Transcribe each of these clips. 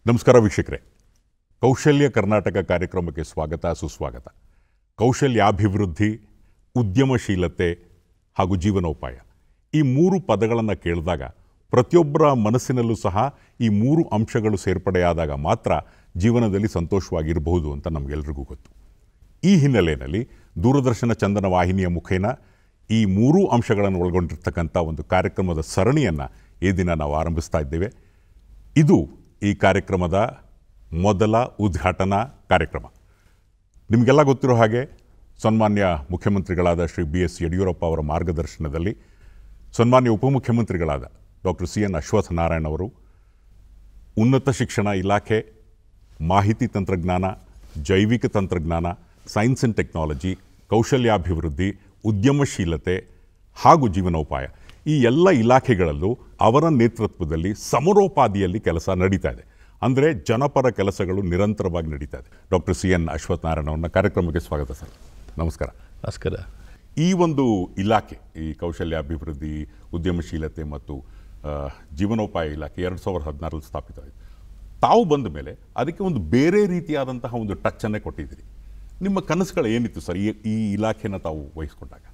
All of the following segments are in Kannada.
ನಮಸ್ಕಾರ ವೀಕ್ಷಕರೇ, ಕೌಶಲ್ಯ ಕರ್ನಾಟಕ ಕಾರ್ಯಕ್ರಮಕ್ಕೆ ಸ್ವಾಗತ ಸುಸ್ವಾಗತ. ಕೌಶಲ್ಯಾಭಿವೃದ್ಧಿ, ಉದ್ಯಮಶೀಲತೆ ಹಾಗೂ ಜೀವನೋಪಾಯ ಈ ಮೂರು ಪದಗಳನ್ನು ಕೇಳಿದಾಗ ಪ್ರತಿಯೊಬ್ಬರ ಮನಸ್ಸಿನಲ್ಲೂ ಸಹ ಈ ಮೂರು ಅಂಶಗಳು ಸೇರ್ಪಡೆಯಾದಾಗ ಮಾತ್ರ ಜೀವನದಲ್ಲಿ ಸಂತೋಷವಾಗಿರಬಹುದು ಅಂತ ನಮಗೆಲ್ಲರಿಗೂ ಗೊತ್ತು. ಈ ಹಿನ್ನೆಲೆಯಲ್ಲಿ ದೂರದರ್ಶನ ಚಂದನ ವಾಹಿನಿಯ ಮುಖೇನ ಈ ಮೂರೂ ಅಂಶಗಳನ್ನು ಒಳಗೊಂಡಿರ್ತಕ್ಕಂಥ ಒಂದು ಕಾರ್ಯಕ್ರಮದ ಸರಣಿಯನ್ನು ಈ ದಿನ ನಾವು ಆರಂಭಿಸ್ತಾ ಇದ್ದೇವೆ. ಇದು ಈ ಕಾರ್ಯಕ್ರಮದ ಮೊದಲ ಉದ್ಘಾಟನಾ ಕಾರ್ಯಕ್ರಮ. ನಿಮಗೆಲ್ಲ ಗೊತ್ತಿರೋ ಹಾಗೆ ಸನ್ಮಾನ್ಯ ಮುಖ್ಯಮಂತ್ರಿಗಳಾದ ಶ್ರೀ BS ಯಡಿಯೂರಪ್ಪ ಅವರ ಮಾರ್ಗದರ್ಶನದಲ್ಲಿ ಸನ್ಮಾನ್ಯ ಉಪಮುಖ್ಯಮಂತ್ರಿಗಳಾದ ಡಾಕ್ಟರ್ CN ಅಶ್ವಥ್ ನಾರಾಯಣ್ ಅವರು ಉನ್ನತ ಶಿಕ್ಷಣ ಇಲಾಖೆ, ಮಾಹಿತಿ ತಂತ್ರಜ್ಞಾನ, ಜೈವಿಕ ತಂತ್ರಜ್ಞಾನ, ಸೈನ್ಸ್ ಆ್ಯಂಡ್ ಟೆಕ್ನಾಲಜಿ, ಕೌಶಲ್ಯಾಭಿವೃದ್ಧಿ, ಉದ್ಯಮಶೀಲತೆ ಹಾಗೂ ಜೀವನೋಪಾಯ ಈ ಎಲ್ಲ ಇಲಾಖೆಗಳಲ್ಲೂ ಅವರ ನೇತೃತ್ವದಲ್ಲಿ ಸಮರೋಪಾದಿಯಲ್ಲಿ ಕೆಲಸ ನಡೀತಾ ಇದೆ. ಅಂದರೆ ಜನಪರ ಕೆಲಸಗಳು ನಿರಂತರವಾಗಿ ನಡೀತಾ ಇದೆ. ಡಾಕ್ಟರ್ CN ಅಶ್ವಥ್ ನಾರಾಯಣ್ ಅವ್ರನ್ನ ಕಾರ್ಯಕ್ರಮಕ್ಕೆ ಸ್ವಾಗತ ಸರ್. ನಮಸ್ಕಾರ. ನಮಸ್ಕಾರ. ಈ ಒಂದು ಇಲಾಖೆ, ಈ ಕೌಶಲ್ಯಾಭಿವೃದ್ಧಿ, ಉದ್ಯಮಶೀಲತೆ ಮತ್ತು ಜೀವನೋಪಾಯ ಇಲಾಖೆ 2016ರಲ್ಲಿ ಸ್ಥಾಪಿತವಾಯಿತು. ತಾವು ಬಂದ ಮೇಲೆ ಅದಕ್ಕೆ ಒಂದು ಬೇರೆ ರೀತಿಯಾದಂತಹ ಒಂದು ಟಚ್ಚನ್ನೇ ಕೊಟ್ಟಿದ್ದೀರಿ. ನಿಮ್ಮ ಕನಸುಗಳು ಏನಿತ್ತು ಸರ್ ಈ ಇಲಾಖೆನ ತಾವು ವಹಿಸ್ಕೊಂಡಾಗ?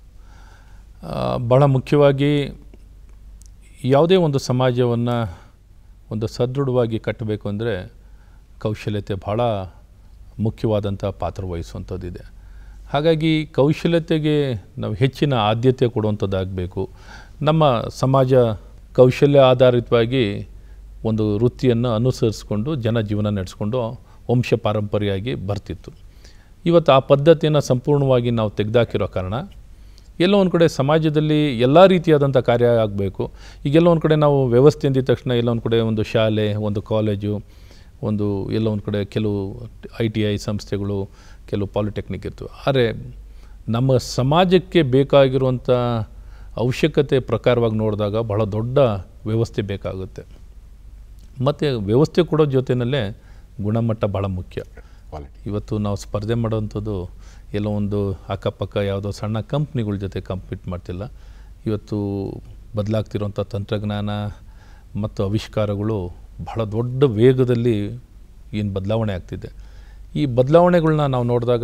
ಭಾಳ ಮುಖ್ಯವಾಗಿ ಯಾವುದೇ ಒಂದು ಸಮಾಜವನ್ನು ಒಂದು ಸದೃಢವಾಗಿ ಕಟ್ಟಬೇಕು ಅಂದರೆ ಕೌಶಲ್ಯತೆ ಭಾಳ ಮುಖ್ಯವಾದಂಥ ಪಾತ್ರ ವಹಿಸುವಂಥದ್ದಿದೆ. ಹಾಗಾಗಿ ಕೌಶಲ್ಯತೆಗೆ ನಾವು ಹೆಚ್ಚಿನ ಆದ್ಯತೆ ಕೊಡುವಂಥದ್ದಾಗಬೇಕು. ನಮ್ಮ ಸಮಾಜ ಕೌಶಲ್ಯ ಆಧಾರಿತವಾಗಿ ಒಂದು ವೃತ್ತಿಯನ್ನು ಅನುಸರಿಸ್ಕೊಂಡು ಜೀವನ ನಡೆಸ್ಕೊಂಡು ವಂಶ ಪಾರಂಪರ್ಯವಾಗಿ ಬರ್ತಿತ್ತು. ಇವತ್ತು ಆ ಪದ್ಧತಿಯನ್ನು ಸಂಪೂರ್ಣವಾಗಿ ನಾವು ತೆಗೆದಾಕಿರೋ ಕಾರಣ ಎಲ್ಲೋ ಒಂದು ಕಡೆ ಸಮಾಜದಲ್ಲಿ ಎಲ್ಲ ರೀತಿಯಾದಂಥ ಕಾರ್ಯ ಆಗಬೇಕು. ಈಗೆಲ್ಲ ಒಂದು ಕಡೆ ನಾವು ವ್ಯವಸ್ಥೆ ಅಂದಿದ ತಕ್ಷಣ ಎಲ್ಲ ಒಂದು ಕಡೆ ಒಂದು ಶಾಲೆ, ಒಂದು ಕಾಲೇಜು, ಒಂದು ಎಲ್ಲ ಒಂದು ಕಡೆ ಕೆಲವು ITI ಸಂಸ್ಥೆಗಳು, ಕೆಲವು ಪಾಲಿಟೆಕ್ನಿಕ್ ಇರ್ತವೆ. ಆದರೆ ನಮ್ಮ ಸಮಾಜಕ್ಕೆ ಬೇಕಾಗಿರುವಂಥ ಅವಶ್ಯಕತೆ ಪ್ರಕಾರವಾಗಿ ನೋಡಿದಾಗ ಬಹಳ ದೊಡ್ಡ ವ್ಯವಸ್ಥೆ ಬೇಕಾಗುತ್ತೆ. ಮತ್ತು ವ್ಯವಸ್ಥೆ ಕೊಡೋ ಜೊತೆಯಲ್ಲೇ ಗುಣಮಟ್ಟ ಭಾಳ ಮುಖ್ಯ. ಇವತ್ತು ನಾವು ಸ್ಪರ್ಧೆ ಮಾಡೋವಂಥದ್ದು ಎಲ್ಲೋ ಒಂದು ಅಕ್ಕಪಕ್ಕ ಯಾವುದೋ ಸಣ್ಣ ಕಂಪ್ನಿಗಳ ಜೊತೆ ಕಂಪೀಟ್ ಮಾಡ್ತಿಲ್ಲ. ಇವತ್ತು ಬದಲಾಗ್ತಿರೋಂಥ ತಂತ್ರಜ್ಞಾನ ಮತ್ತು ಆವಿಷ್ಕಾರಗಳು ಬಹಳ ದೊಡ್ಡ ವೇಗದಲ್ಲಿ ಏನು ಬದಲಾವಣೆ ಆಗ್ತಿದೆ. ಈ ಬದಲಾವಣೆಗಳನ್ನ ನಾವು ನೋಡಿದಾಗ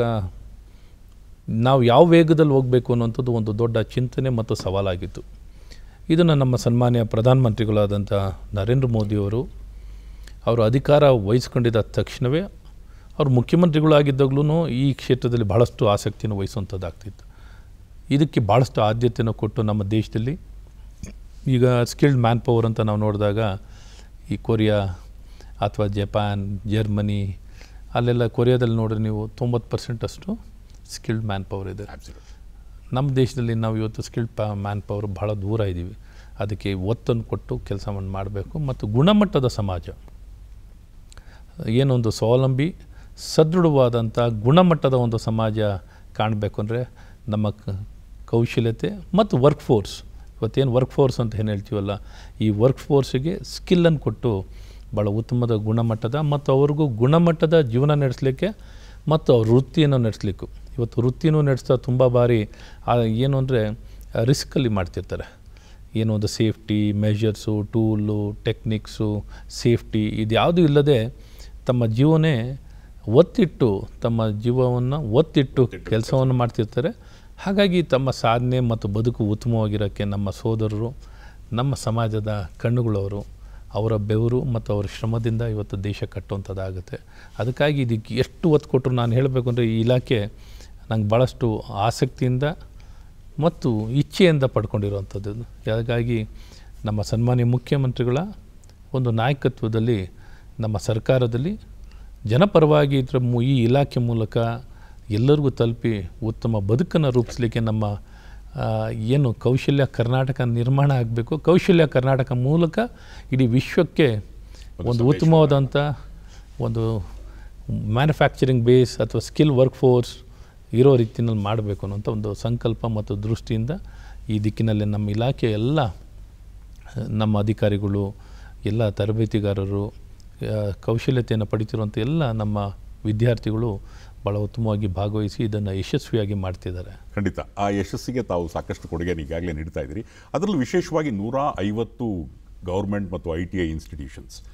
ನಾವು ಯಾವ ವೇಗದಲ್ಲಿ ಹೋಗಬೇಕು ಅನ್ನೋಂಥದ್ದು ಒಂದು ದೊಡ್ಡ ಚಿಂತನೆ ಮತ್ತು ಸವಾಲಾಗಿತ್ತು. ಇದನ್ನು ನಮ್ಮ ಸನ್ಮಾನ್ಯ ಪ್ರಧಾನಮಂತ್ರಿಗಳಾದಂಥ ನರೇಂದ್ರ ಮೋದಿಯವರು ಅವರು ಅಧಿಕಾರ ವಹಿಸ್ಕೊಂಡಿದ್ದ ತಕ್ಷಣವೇ ಅವರು ಮುಖ್ಯಮಂತ್ರಿಗಳಾಗಿದ್ದಾಗಲೂ ಈ ಕ್ಷೇತ್ರದಲ್ಲಿ ಭಾಳಷ್ಟು ಆಸಕ್ತಿಯನ್ನು ವಹಿಸುವಂಥದ್ದಾಗ್ತಿತ್ತು. ಇದಕ್ಕೆ ಭಾಳಷ್ಟು ಆದ್ಯತೆಯನ್ನು ಕೊಟ್ಟು ನಮ್ಮ ದೇಶದಲ್ಲಿ ಈಗ ಸ್ಕಿಲ್ಡ್ ಮ್ಯಾನ್ ಪವರ್ ಅಂತ ನಾವು ನೋಡಿದಾಗ ಈ ಕೊರಿಯಾ ಅಥವಾ ಜಪಾನ್, ಜರ್ಮನಿ, ಅಲ್ಲೆಲ್ಲ ಕೊರಿಯಾದಲ್ಲಿ ನೋಡಿದ್ರೆ ನೀವು 90% ಅಷ್ಟು ಸ್ಕಿಲ್ಡ್ ಮ್ಯಾನ್ ಪವರ್ ಇದೆ. ನಮ್ಮ ದೇಶದಲ್ಲಿ ನಾವು ಇವತ್ತು ಸ್ಕಿಲ್ಡ್ ಮ್ಯಾನ್ ಪವರ್ ಭಾಳ ದೂರ ಇದ್ದೀವಿ. ಅದಕ್ಕೆ ಒತ್ತನ್ನು ಕೊಟ್ಟು ಕೆಲಸವನ್ನು ಮಾಡಬೇಕು. ಮತ್ತು ಗುಣಮಟ್ಟದ ಸಮಾಜ, ಏನೊಂದು ಸ್ವಾವಲಂಬಿ ಸದೃಢವಾದಂಥ ಗುಣಮಟ್ಟದ ಒಂದು ಸಮಾಜ ಕಾಣಬೇಕು ಅಂದರೆ ನಮ್ಮ ಕೌಶಲ್ಯತೆ ಮತ್ತು ವರ್ಕ್ ಫೋರ್ಸ್, ಇವತ್ತೇನು ವರ್ಕ್ ಫೋರ್ಸ್ ಅಂತ ಏನು ಹೇಳ್ತೀವಲ್ಲ, ಈ ವರ್ಕ್ ಫೋರ್ಸಿಗೆ ಸ್ಕಿಲ್ಲನ್ನು ಕೊಟ್ಟು ಭಾಳ ಉತ್ತಮದ ಗುಣಮಟ್ಟದ ಮತ್ತು ಅವ್ರಿಗೂ ಗುಣಮಟ್ಟದ ಜೀವನ ನಡೆಸಲಿಕ್ಕೆ ಮತ್ತು ಅವ್ರ ವೃತ್ತಿಯನ್ನು ನಡೆಸಲಿಕ್ಕೂ. ಇವತ್ತು ವೃತ್ತಿನೂ ನಡೆಸ್ತಾ ತುಂಬ ಬಾರಿ ಏನು ಅಂದರೆ ರಿಸ್ಕಲ್ಲಿ ಮಾಡ್ತಿರ್ತಾರೆ. ಏನೋ ಒಂದು safety measures, tool, techniques, safety ಇದ್ಯಾವುದೂ ಇಲ್ಲದೆ ತಮ್ಮ ಜೀವನೇ ಒತ್ತಿಟ್ಟು ಕೆಲಸವನ್ನು ಮಾಡ್ತಿರ್ತಾರೆ. ಹಾಗಾಗಿ ತಮ್ಮ ಸಾಧನೆ ಮತ್ತು ಬದುಕು ಉತ್ತಮವಾಗಿರೋಕ್ಕೆ ನಮ್ಮ ಸೋದರರು, ನಮ್ಮ ಸಮಾಜದ ಕಣ್ಣುಗಳವರು, ಅವರ ಬೆವರು ಮತ್ತು ಅವರ ಶ್ರಮದಿಂದ ಇವತ್ತು ದೇಶ ಕಟ್ಟುವಂಥದ್ದಾಗುತ್ತೆ. ಅದಕ್ಕಾಗಿ ಇದಕ್ಕೆ ಎಷ್ಟು ಒತ್ತು ಕೊಟ್ಟರು ನಾನು ಹೇಳಬೇಕು ಅಂದರೆ ಈ ಇಲಾಖೆ ನಂಗೆ ಭಾಳಷ್ಟು ಆಸಕ್ತಿಯಿಂದ ಮತ್ತು ಇಚ್ಛೆಯಿಂದ ಪಡ್ಕೊಂಡಿರುವಂಥದ್ದು. ಹಾಗಾಗಿ ನಮ್ಮ ಸನ್ಮಾನ್ಯ ಮುಖ್ಯಮಂತ್ರಿಗಳ ಒಂದು ನಾಯಕತ್ವದಲ್ಲಿ ನಮ್ಮ ಸರ್ಕಾರದಲ್ಲಿ ಜನಪರವಾಗಿ ಈ ಇಲಾಖೆ ಮೂಲಕ ಎಲ್ಲರಿಗೂ ತಲುಪಿ ಉತ್ತಮ ಬದುಕನ್ನು ರೂಪಿಸಲಿಕ್ಕೆ ನಮ್ಮ ಏನು ಕೌಶಲ್ಯ ಕರ್ನಾಟಕ ನಿರ್ಮಾಣ ಆಗಬೇಕು. ಕೌಶಲ್ಯ ಕರ್ನಾಟಕ ಮೂಲಕ ಇಡೀ ವಿಶ್ವಕ್ಕೆ ಒಂದು ಉತ್ತಮವಾದಂಥ ಒಂದು ಮ್ಯಾನುಫ್ಯಾಕ್ಚರಿಂಗ್ ಬೇಸ್ ಅಥವಾ ಸ್ಕಿಲ್ ವರ್ಕ್ ಫೋರ್ಸ್ ಇರೋ ರೀತಿಯಲ್ಲಿ ಮಾಡಬೇಕು ಅನ್ನೋಂಥ ಒಂದು ಸಂಕಲ್ಪ ಮತ್ತು ದೃಷ್ಟಿಯಿಂದ ಈ ದಿಕ್ಕಿನಲ್ಲಿ ನಮ್ಮ ಇಲಾಖೆ ಎಲ್ಲ ನಮ್ಮ ಅಧಿಕಾರಿಗಳು, ಎಲ್ಲ ತರಬೇತಿಗಾರರು, ಕೌಶಲ್ಯತೆಯನ್ನು ಪಡಿತಿರುವಂಥ ಎಲ್ಲ ನಮ್ಮ ವಿದ್ಯಾರ್ಥಿಗಳು ಭಾಳ ಉತ್ತಮವಾಗಿ ಭಾಗವಹಿಸಿ ಇದನ್ನು ಯಶಸ್ವಿಯಾಗಿ ಮಾಡ್ತಿದ್ದಾರೆ. ಖಂಡಿತ ಆ ಯಶಸ್ಸಿಗೆ ತಾವು ಸಾಕಷ್ಟು ಕೊಡುಗೆಯನ್ನು ಈಗಾಗಲೇ ನೀಡ್ತಾ ಇದ್ದೀರಿ. ಅದರಲ್ಲೂ ವಿಶೇಷವಾಗಿ 150 ಗೌರ್ಮೆಂಟ್ ಮತ್ತು ITI ಇನ್ಸ್ಟಿಟ್ಯೂಷನ್ಸ್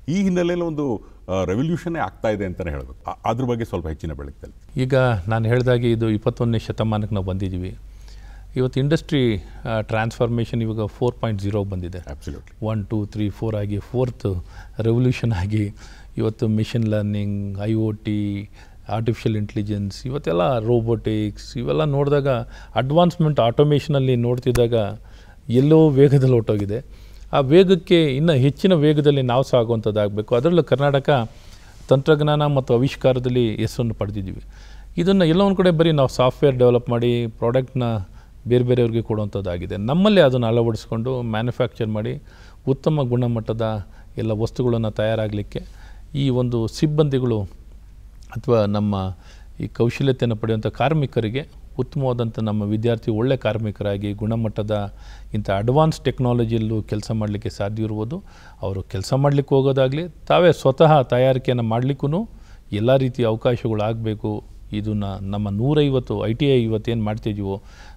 ಈ ಹಿನ್ನೆಲೆಯಲ್ಲಿ ಒಂದು ರೆವಲ್ಯೂಷನ್ನೇ ಆಗ್ತಾ ಇದೆ ಅಂತಲೇ ಹೇಳಬೇಕು. ಅದ್ರ ಬಗ್ಗೆ ಸ್ವಲ್ಪ ಹೆಚ್ಚಿನ ಬೆಳಕಲ್ಲಿ. ಈಗ ನಾನು ಹೇಳಿದಾಗೆ ಇದು 21ನೇ ಶತಮಾನಕ್ಕೆ ನಾವು ಬಂದಿದ್ದೀವಿ. ಇವತ್ತು ಇಂಡಸ್ಟ್ರಿ ಟ್ರಾನ್ಸ್ಫಾರ್ಮೇಷನ್ ಇವಾಗ 4.0 ಬಂದಿದೆ. ಅಬ್ಸಲ್ಯೂಟ್ಲಿ 1 2 3 4 ಆಗಿ 4th ರೆವಲ್ಯೂಷನ್ ಆಗಿ ಇವತ್ತು machine learning, IoT, artificial intelligence, ಇವತ್ತೆಲ್ಲ ರೋಬೋಟಿಕ್ಸ್ ಇವೆಲ್ಲ ನೋಡಿದಾಗ ಅಡ್ವಾನ್ಸ್ಮೆಂಟ್ ಆಟೋಮೇಷನಲ್ಲಿ ನೋಡ್ತಿದ್ದಾಗ ಎಲ್ಲೋ ವೇಗದಲ್ಲಿ ಹೊರಟೋಗಿದೆ. ಆ ವೇಗಕ್ಕೆ ಇನ್ನು ಹೆಚ್ಚಿನ ವೇಗದಲ್ಲಿ ನಾವು ಸಾಗುವಂಥದ್ದಾಗಬೇಕು. ಅದರಲ್ಲೂ ಕರ್ನಾಟಕ ತಂತ್ರಜ್ಞಾನ ಮತ್ತು ಆವಿಷ್ಕಾರದಲ್ಲಿ ಹೆಸರನ್ನು ಪಡೆದಿದ್ದೀವಿ. ಇದನ್ನು ಎಲ್ಲ ಒಂದು ಕಡೆ ಬರೀ ನಾವು ಸಾಫ್ಟ್ವೇರ್ ಡೆವಲಪ್ ಮಾಡಿ ಪ್ರಾಡಕ್ಟ್ನ ಬೇರೆ ಬೇರೆಯವ್ರಿಗೆ ಕೊಡುವಂಥದ್ದಾಗಿದೆ. ನಮ್ಮಲ್ಲೇ ಅದನ್ನು ಅಳವಡಿಸ್ಕೊಂಡು ಮ್ಯಾನುಫ್ಯಾಕ್ಚರ್ ಮಾಡಿ ಉತ್ತಮ ಗುಣಮಟ್ಟದ ಎಲ್ಲ ವಸ್ತುಗಳನ್ನು ತಯಾರಾಗಲಿಕ್ಕೆ ಈ ಒಂದು ಸಿಬ್ಬಂದಿಗಳು ಅಥವಾ ನಮ್ಮ ಈ ಕೌಶಲ್ಯತೆಯನ್ನು ಪಡೆಯುವಂಥ ಕಾರ್ಮಿಕರಿಗೆ ಉತ್ತಮವಾದಂಥ ನಮ್ಮ ವಿದ್ಯಾರ್ಥಿ ಒಳ್ಳೆ ಕಾರ್ಮಿಕರಾಗಿ ಗುಣಮಟ್ಟದ ಇಂಥ ಅಡ್ವಾನ್ಸ್ ಟೆಕ್ನಾಲಜಿಯಲ್ಲೂ ಕೆಲಸ ಮಾಡಲಿಕ್ಕೆ ಸಾಧ್ಯ ಇರುವುದು. ಅವರು ಕೆಲಸ ಮಾಡಲಿಕ್ಕೆ ಹೋಗೋದಾಗಲಿ ತಾವೇ ಸ್ವತಃ ತಯಾರಿಕೆಯನ್ನು ಮಾಡಲಿಕ್ಕೂ ಎಲ್ಲ ರೀತಿಯ ಅವಕಾಶಗಳು ಆಗಬೇಕು. ಇದನ್ನು ನಮ್ಮ 150 ITI ಇವತ್ತೇನು ಮಾಡ್ತಿದ್ದೀವೋ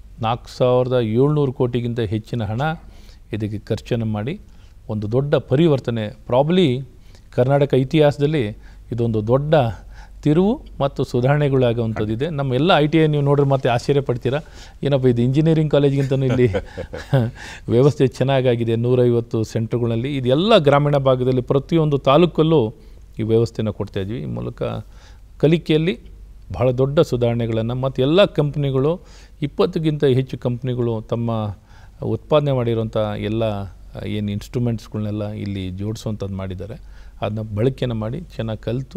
4700 ಕೋಟಿಗಿಂತ ಹೆಚ್ಚಿನ ಹಣ ಇದಕ್ಕೆ ಖರ್ಚನ್ನು ಮಾಡಿ ಒಂದು ದೊಡ್ಡ ಪರಿವರ್ತನೆ, ಪ್ರಾಬ್ಲಿ ಕರ್ನಾಟಕ ಇತಿಹಾಸದಲ್ಲಿ ಇದೊಂದು ದೊಡ್ಡ ತಿರುವು ಮತ್ತು ಸುಧಾರಣೆಗಳಾಗುವಂಥದ್ದಿದೆ. ನಮ್ಮ ಎಲ್ಲ ITI ನೀವು ನೋಡ್ರೆ ಮತ್ತೆ ಆಶ್ಚರ್ಯ ಪಡ್ತೀರಾ, ಏನಪ್ಪ ಇದು ಇಂಜಿನಿಯರಿಂಗ್ ಕಾಲೇಜ್ಗಿಂತಲೂ ಇಲ್ಲಿ ವ್ಯವಸ್ಥೆ ಚೆನ್ನಾಗಾಗಿದೆ. 150 ಸೆಂಟರ್ಗಳಲ್ಲಿ ಇದೆಲ್ಲ ಗ್ರಾಮೀಣ ಭಾಗದಲ್ಲಿ ಪ್ರತಿಯೊಂದು ತಾಲೂಕಲ್ಲೂ ಈ ವ್ಯವಸ್ಥೆನ ಕೊಡ್ತಾಯಿದ್ವಿ. ಈ ಮೂಲಕ ಕಲಿಕೆಯಲ್ಲಿ ಬಹಳ ದೊಡ್ಡ ಸುಧಾರಣೆಗಳನ್ನು ಮತ್ತು ಎಲ್ಲ ಕಂಪ್ನಿಗಳು 20ಗಿಂತ ಹೆಚ್ಚು ಕಂಪ್ನಿಗಳು ತಮ್ಮ ಉತ್ಪಾದನೆ ಮಾಡಿರುವಂಥ ಎಲ್ಲ ಏನು ಇನ್ಸ್ಟ್ರೂಮೆಂಟ್ಸ್ಗಳನ್ನೆಲ್ಲ ಇಲ್ಲಿ ಜೋಡಿಸುವಂಥದ್ದು ಮಾಡಿದ್ದಾರೆ. ಅದನ್ನ ಬಳಕೆಯನ್ನು ಮಾಡಿ ಚೆನ್ನಾಗಿ ಕಲಿತು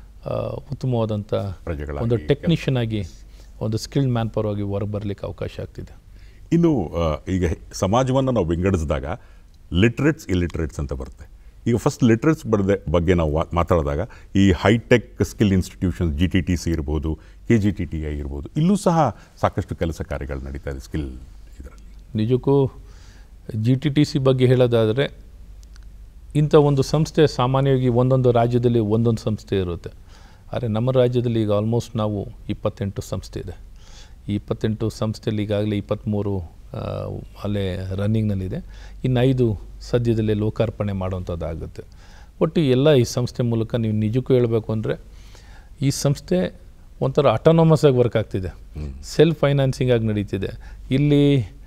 ಉತ್ತಮವಾದಂಥ ಒಂದು ಟೆಕ್ನಿಷಿಯನ್ ಆಗಿ ಒಂದು ಸ್ಕಿಲ್ಡ್ ಮ್ಯಾನ್ ಪವರ್ ಆಗಿ ಹೊರಗೆ ಬರಲಿಕ್ಕೆ ಅವಕಾಶ ಆಗ್ತಿದೆ. ಇನ್ನು ಈಗ ಸಮಾಜವನ್ನು ನಾವು ವಿಂಗಡಿಸಿದಾಗ ಲಿಟ್ರೇಟ್ಸ್, ಇಲಿಟ್ರೇಟ್ಸ್ ಅಂತ ಬರುತ್ತೆ. ಈಗ ಫಸ್ಟ್ ಲಿಟ್ರೇಟ್ಸ್ ಬಗ್ಗೆ ನಾವು ಮಾತಾಡಿದಾಗ ಈ ಹೈಟೆಕ್ ಸ್ಕಿಲ್ ಇನ್ಸ್ಟಿಟ್ಯೂಷನ್ಸ್ GTTC ಇರ್ಬೋದು, KGTTI ಇರ್ಬೋದು, ಇಲ್ಲೂ ಸಹ ಸಾಕಷ್ಟು ಕೆಲಸ ಕಾರ್ಯಗಳು ನಡೀತಾ ಇದೆ ಸ್ಕಿಲ್ ಇದರಲ್ಲಿ. ನಿಜಕ್ಕೂ GTTC ಬಗ್ಗೆ ಹೇಳೋದಾದರೆ ಇಂಥ ಒಂದು ಸಂಸ್ಥೆ ಸಾಮಾನ್ಯವಾಗಿ ಒಂದೊಂದು ರಾಜ್ಯದಲ್ಲಿ ಒಂದೊಂದು ಸಂಸ್ಥೆ ಇರುತ್ತೆ. ಆದರೆ ನಮ್ಮ ರಾಜ್ಯದಲ್ಲಿ ಈಗ ಆಲ್ಮೋಸ್ಟ್ ನಾವು 28 ಸಂಸ್ಥೆ ಇದೆ. ಈ 28 ಸಂಸ್ಥೆಯಲ್ಲಿ ಈಗಾಗಲೇ 23 ಅಲ್ಲೇ ರನ್ನಿಂಗ್ನಲ್ಲಿದೆ. ಇನ್ನು 5 ಸದ್ಯದಲ್ಲೇ ಲೋಕಾರ್ಪಣೆ ಮಾಡುವಂಥದ್ದಾಗುತ್ತೆ. ಒಟ್ಟು ಎಲ್ಲ ಈ ಸಂಸ್ಥೆ ಮೂಲಕ ನೀವು ನಿಜಕ್ಕೂ ಹೇಳಬೇಕು ಅಂದರೆ ಈ ಸಂಸ್ಥೆ ಒಂಥರ ಅಟಾನಮಸ್ ಆಗಿ ವರ್ಕ್ ಆಗ್ತಿದೆ, ಸೆಲ್ಫ್ ಫೈನಾನ್ಸಿಂಗ್ ಆಗಿ ನಡೀತಿದೆ. ಇಲ್ಲಿ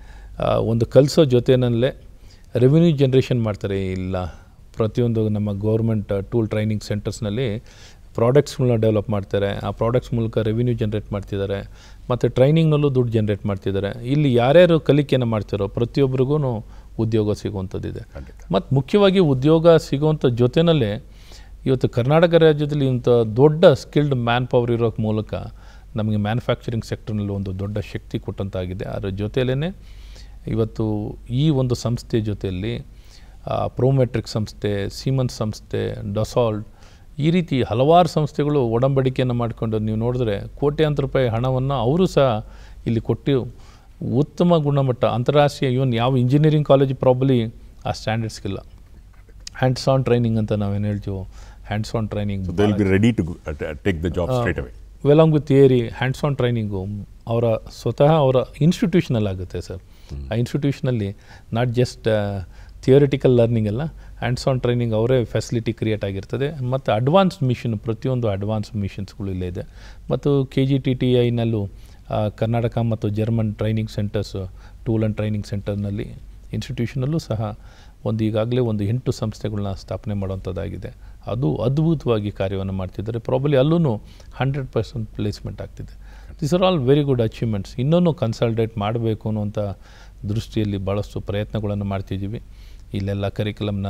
ಒಂದು ಕಲಿಸೋ ಜೊತೆಯಲ್ಲೇ ರೆವಿನ್ಯೂ ಜನ್ರೇಷನ್ ಮಾಡ್ತಾರೆ. ಇಲ್ಲ ಪ್ರತಿಯೊಂದು ನಮ್ಮ ಗೌರ್ಮೆಂಟ್ ಟೂಲ್ ಟ್ರೈನಿಂಗ್ ಸೆಂಟರ್ಸ್ನಲ್ಲಿ ಪ್ರಾಡಕ್ಟ್ಸ್ಗಳನ್ನ ಡೆವಲಪ್ ಮಾಡ್ತಾರೆ. ಆ ಪ್ರಾಡಕ್ಟ್ಸ್ ಮೂಲಕ ರೆವಿನ್ಯೂ ಜನ್ರೇಟ್ ಮಾಡ್ತಿದ್ದಾರೆ ಮತ್ತು ಟ್ರೈನಿಂಗ್ನಲ್ಲೂ ದುಡ್ಡು ಜನ್ರೇಟ್ ಮಾಡ್ತಿದ್ದಾರೆ. ಇಲ್ಲಿ ಯಾರ್ಯಾರು ಕಲಿಕೆಯನ್ನು ಮಾಡ್ತಿರೋ ಪ್ರತಿಯೊಬ್ಬರಿಗೂ ಉದ್ಯೋಗ ಸಿಗುವಂಥದ್ದಿದೆ. ಮತ್ತು ಮುಖ್ಯವಾಗಿ ಉದ್ಯೋಗ ಸಿಗುವಂಥ ಜೊತೆಯಲ್ಲೇ ಇವತ್ತು ಕರ್ನಾಟಕ ರಾಜ್ಯದಲ್ಲಿ ಇಂಥ ದೊಡ್ಡ ಸ್ಕಿಲ್ಡ್ ಮ್ಯಾನ್ ಪವರ್ ಇರೋ ಮೂಲಕ ನಮಗೆ ಮ್ಯಾನುಫ್ಯಾಕ್ಚರಿಂಗ್ ಸೆಕ್ಟರ್ನಲ್ಲಿ ಒಂದು ದೊಡ್ಡ ಶಕ್ತಿ ಕೊಟ್ಟಂತಾಗಿದೆ. ಅದರ ಜೊತೆಯಲ್ಲೇ ಇವತ್ತು ಈ ಒಂದು ಸಂಸ್ಥೆ ಜೊತೆಯಲ್ಲಿ ಪ್ರೋಮೆಟ್ರಿಕ್ ಸಂಸ್ಥೆ, ಸೀಮನ್ಸ್ ಸಂಸ್ಥೆ, ಡಸಾಲ್ಟ್ ಈ ರೀತಿ ಹಲವಾರು ಸಂಸ್ಥೆಗಳು ಒಡಂಬಡಿಕೆಯನ್ನು ಮಾಡಿಕೊಂಡು ನೀವು ನೋಡಿದ್ರೆ ಕೋಟ್ಯಾಂತರ ರೂಪಾಯಿ ಹಣವನ್ನು ಅವರು ಸಹ ಇಲ್ಲಿ ಕೊಟ್ಟು ಉತ್ತಮ ಗುಣಮಟ್ಟ ಅಂತಾರಾಷ್ಟ್ರೀಯ ಇವನ್ ಯಾವ ಇಂಜಿನಿಯರಿಂಗ್ ಕಾಲೇಜ್ ಪ್ರಾಬ್ಲಿ ಆ ಸ್ಟ್ಯಾಂಡರ್ಡ್ಸ್ಗಿಲ್ಲ. ಹ್ಯಾಂಡ್ಸ್ ಆನ್ ಟ್ರೈನಿಂಗ್ ಅಂತ ನಾವೇನು ಹೇಳ್ತೀವೋ hands on training ready to take the job straight away. Along with theory hands on training ಅವರ ಸ್ವತಃ ಅವರ ಇನ್ಸ್ಟಿಟ್ಯೂಷನಲ್ಲಿ ಆಗುತ್ತೆ ಸರ್. ಆ ಇನ್ಸ್ಟಿಟ್ಯೂಷನಲ್ಲಿ ನಾಟ್ ಜಸ್ಟ್ ಥಿಯರಿಟಿಕಲ್ ಲರ್ನಿಂಗ್ ಅಲ್ಲ, ಹ್ಯಾಂಡ್ಸ್ ಆನ್ ಟ್ರೈನಿಂಗ್ ಅವರೇ ಫೆಸಿಲಿಟಿ ಕ್ರಿಯೇಟ್ ಆಗಿರ್ತದೆ. ಮತ್ತು ಅಡ್ವಾನ್ಸ್ಡ್ ಮಿಷನ್ ಪ್ರತಿಯೊಂದು ಅಡ್ವಾನ್ಸ್ ಮಿಷನ್ಸ್ಗಳು ಇಲ್ಲೇ ಇದೆ. ಮತ್ತು KGTTIನಲ್ಲೂ ಕರ್ನಾಟಕ ಮತ್ತು German training centres tool and training ಸೆಂಟರ್ನಲ್ಲಿ ಇನ್ಸ್ಟಿಟ್ಯೂಷನಲ್ಲೂ ಸಹ ಈಗಾಗಲೇ 8 ಸಂಸ್ಥೆಗಳನ್ನ ಸ್ಥಾಪನೆ ಮಾಡುವಂಥದ್ದಾಗಿದೆ. ಅದು ಅದ್ಭುತವಾಗಿ ಕಾರ್ಯವನ್ನು ಮಾಡ್ತಿದ್ದಾರೆ. ಪ್ರಾಬಲಿ ಅಲ್ಲೂ 100% ಪ್ಲೇಸ್ಮೆಂಟ್ ಆಗ್ತಿದೆ. This are all very good achievements. ಇನ್ನೂ ಕನ್ಸಲ್ಟೇಟ್ ಮಾಡಬೇಕು ಅನ್ನುವಂಥ ದೃಷ್ಟಿಯಲ್ಲಿ ಭಾಳಷ್ಟು ಪ್ರಯತ್ನಗಳನ್ನು ಮಾಡ್ತಿದ್ದೀವಿ. ಇಲ್ಲೆಲ್ಲ ಕರಿಕ್ಯುಲಮ್ನ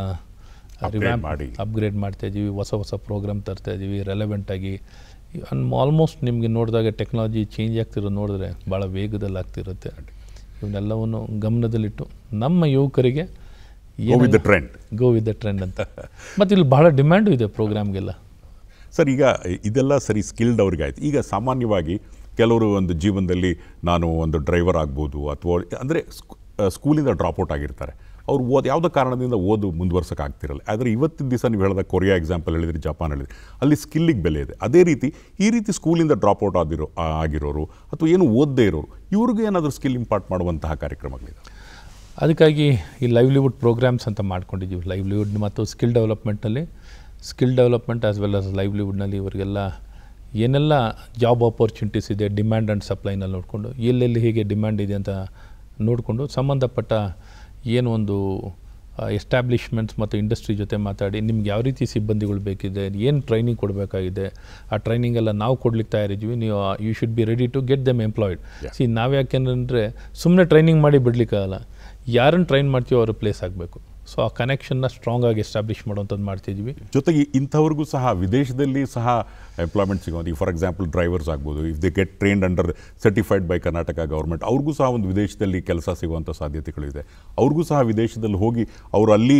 ಅಪ್ಗ್ರೇಡ್ ಮಾಡ್ತಾಯಿದ್ದೀವಿ, ಹೊಸ ಪ್ರೋಗ್ರಾಮ್ ತರ್ತಾಯಿದ್ದೀವಿ ರೆಲೆವೆಂಟಾಗಿ. ಆಲ್ಮೋಸ್ಟ್ ನಿಮಗೆ ನೋಡಿದಾಗ ಟೆಕ್ನಾಲಜಿ ಚೇಂಜ್ ಆಗ್ತಿರೋದು ನೋಡಿದ್ರೆ ಭಾಳ ವೇಗದಲ್ಲಿ ಆಗ್ತಿರುತ್ತೆ. ಇವನ್ನೆಲ್ಲವನ್ನು ಗಮನದಲ್ಲಿಟ್ಟು ನಮ್ಮ ಯುವಕರಿಗೆ ಗೋ ವಿತ್ ದ ಟ್ರೆಂಡ್ ಅಂತ. ಮತ್ತು ಇಲ್ಲಿ ಭಾಳ ಡಿಮ್ಯಾಂಡು ಇದೆ ಪ್ರೋಗ್ರಾಮ್ಗೆಲ್ಲ. ಸರ್, ಈಗ ಇದೆಲ್ಲ ಸರಿ ಸ್ಕಿಲ್ಡ್ ಅವ್ರಿಗೆ ಆಯಿತು. ಈಗ ಸಾಮಾನ್ಯವಾಗಿ ಕೆಲವರು ಒಂದು ಜೀವನದಲ್ಲಿ ನಾನು ಒಂದು ಡ್ರೈವರ್ ಆಗ್ಬೋದು ಅಥವಾ ಅಂದರೆ ಸ್ಕೂಲಿಂದ ಡ್ರಾಪ್ಔಟ್ ಆಗಿರ್ತಾರೆ. ಅವ್ರು ಯಾವುದೋ ಕಾರಣದಿಂದ ಮುಂದುವರ್ಸೋಕ್ಕಾಗ್ತಿರಲ್ಲ. ಆದರೆ ಇವತ್ತಿನ ದಿವಸ ನೀವು ಹೇಳಿದಾಗ ಕೊರಿಯಾ ಎಕ್ಸಾಂಪಲ್ ಹೇಳಿದ್ರಿ, ಜಪಾನ್ ಹೇಳಿದ್ರಿ, ಅಲ್ಲಿ ಸ್ಕಿಲ್ಲಿಗೆ ಬೆಲೆ ಇದೆ. ಅದೇ ರೀತಿ ಈ ರೀತಿ ಸ್ಕೂಲಿಂದ ಡ್ರಾಪ್ಔಟ್ ಆಗಿರೋರು ಅಥವಾ ಏನು ಓದದೇ ಇರೋರು ಇವ್ರಿಗೆ ಏನಾದರೂ ಸ್ಕಿಲ್ ಇಂಪಾರ್ಟ್ ಮಾಡುವಂತಹ ಕಾರ್ಯಕ್ರಮಗಳಿದೆ. ಅದಕ್ಕಾಗಿ ಈ ಲೈವ್ಲಿಹುಡ್ ಪ್ರೋಗ್ರಾಮ್ಸ್ ಅಂತ ಮಾಡ್ಕೊಂಡಿದ್ದೀವಿ. ಲೈವ್ಲಿಹುಡ್ ಮತ್ತು ಸ್ಕಿಲ್ ಡೆವಲಪ್ಮೆಂಟಲ್ಲಿ skill development as well as ಲೈವ್ಲಿಹುಡ್ನಲ್ಲಿ ಇವರಿಗೆಲ್ಲ ಏನೆಲ್ಲ ಜಾಬ್ ಆಪರ್ಚುನಿಟೀಸ್ ಇದೆ ಡಿಮ್ಯಾಂಡ್ ಆ್ಯಂಡ್ ಸಪ್ಲೈನಲ್ಲಿ ನೋಡಿಕೊಂಡು ಎಲ್ಲೆಲ್ಲಿ ಹೇಗೆ ಡಿಮ್ಯಾಂಡ್ ಇದೆ ಅಂತ ನೋಡಿಕೊಂಡು ಸಂಬಂಧಪಟ್ಟ ಏನು ಒಂದು ಎಸ್ಟಾಬ್ಲಿಷ್ಮೆಂಟ್ಸ್ ಮತ್ತು ಇಂಡಸ್ಟ್ರಿ ಜೊತೆ ಮಾತಾಡಿ ನಿಮ್ಗೆ ಯಾವ ರೀತಿ ಸಿಬ್ಬಂದಿಗಳು ಬೇಕಿದೆ, ಏನು ಟ್ರೈನಿಂಗ್ ಕೊಡಬೇಕಾಗಿದೆ, ಆ ಟ್ರೈನಿಂಗೆಲ್ಲ ನಾವು ಕೊಡ್ಲಿಕ್ಕೆ ತಯಾರಿದ್ವಿ, ನೀವು you should be ready to get them employed. ನಾವು ಯಾಕೆಂದರೆ ಸುಮ್ಮನೆ ಟ್ರೈನಿಂಗ್ ಮಾಡಿ ಬಿಡಲಿಕ್ಕಾಗಲ್ಲ, ಯಾರನ್ನು ಟ್ರೈನ್ ಮಾಡ್ತೀವೋ ಅವರು ಪ್ಲೇಸ್ ಆಗಬೇಕು. ಸೊ ಆ ಕನೆಕ್ಷನ್ನ ಸ್ಟ್ರಾಂಗ್ ಆಗಿ ಎಸ್ಟಾಬ್ಲಿಷ್ ಮಾಡುವಂಥದ್ದು ಮಾಡ್ತಿದ್ವಿ. ಜೊತೆಗೆ ಇಂಥವ್ರಿಗೂ ಸಹ ವಿದೇಶದಲ್ಲಿ ಸಹ ಎಂಪ್ಲಾಯ್ಮೆಂಟ್ ಸಿಗೋದು. ಫಾರ್ ಎಕ್ಸಾಂಪಲ್ ಡ್ರೈವರ್ಸ್ ಆಗ್ಬೋದು, if they get trained under certified by Karnataka government, ಅವ್ರಿಗೂ ಸಹ ಒಂದು ವಿದೇಶದಲ್ಲಿ ಕೆಲಸ ಸಿಗುವಂಥ ಸಾಧ್ಯತೆಗಳಿದೆ. ಅವ್ರಿಗೂ ಸಹ ವಿದೇಶದಲ್ಲಿ ಹೋಗಿ ಅವರು ಅಲ್ಲಿ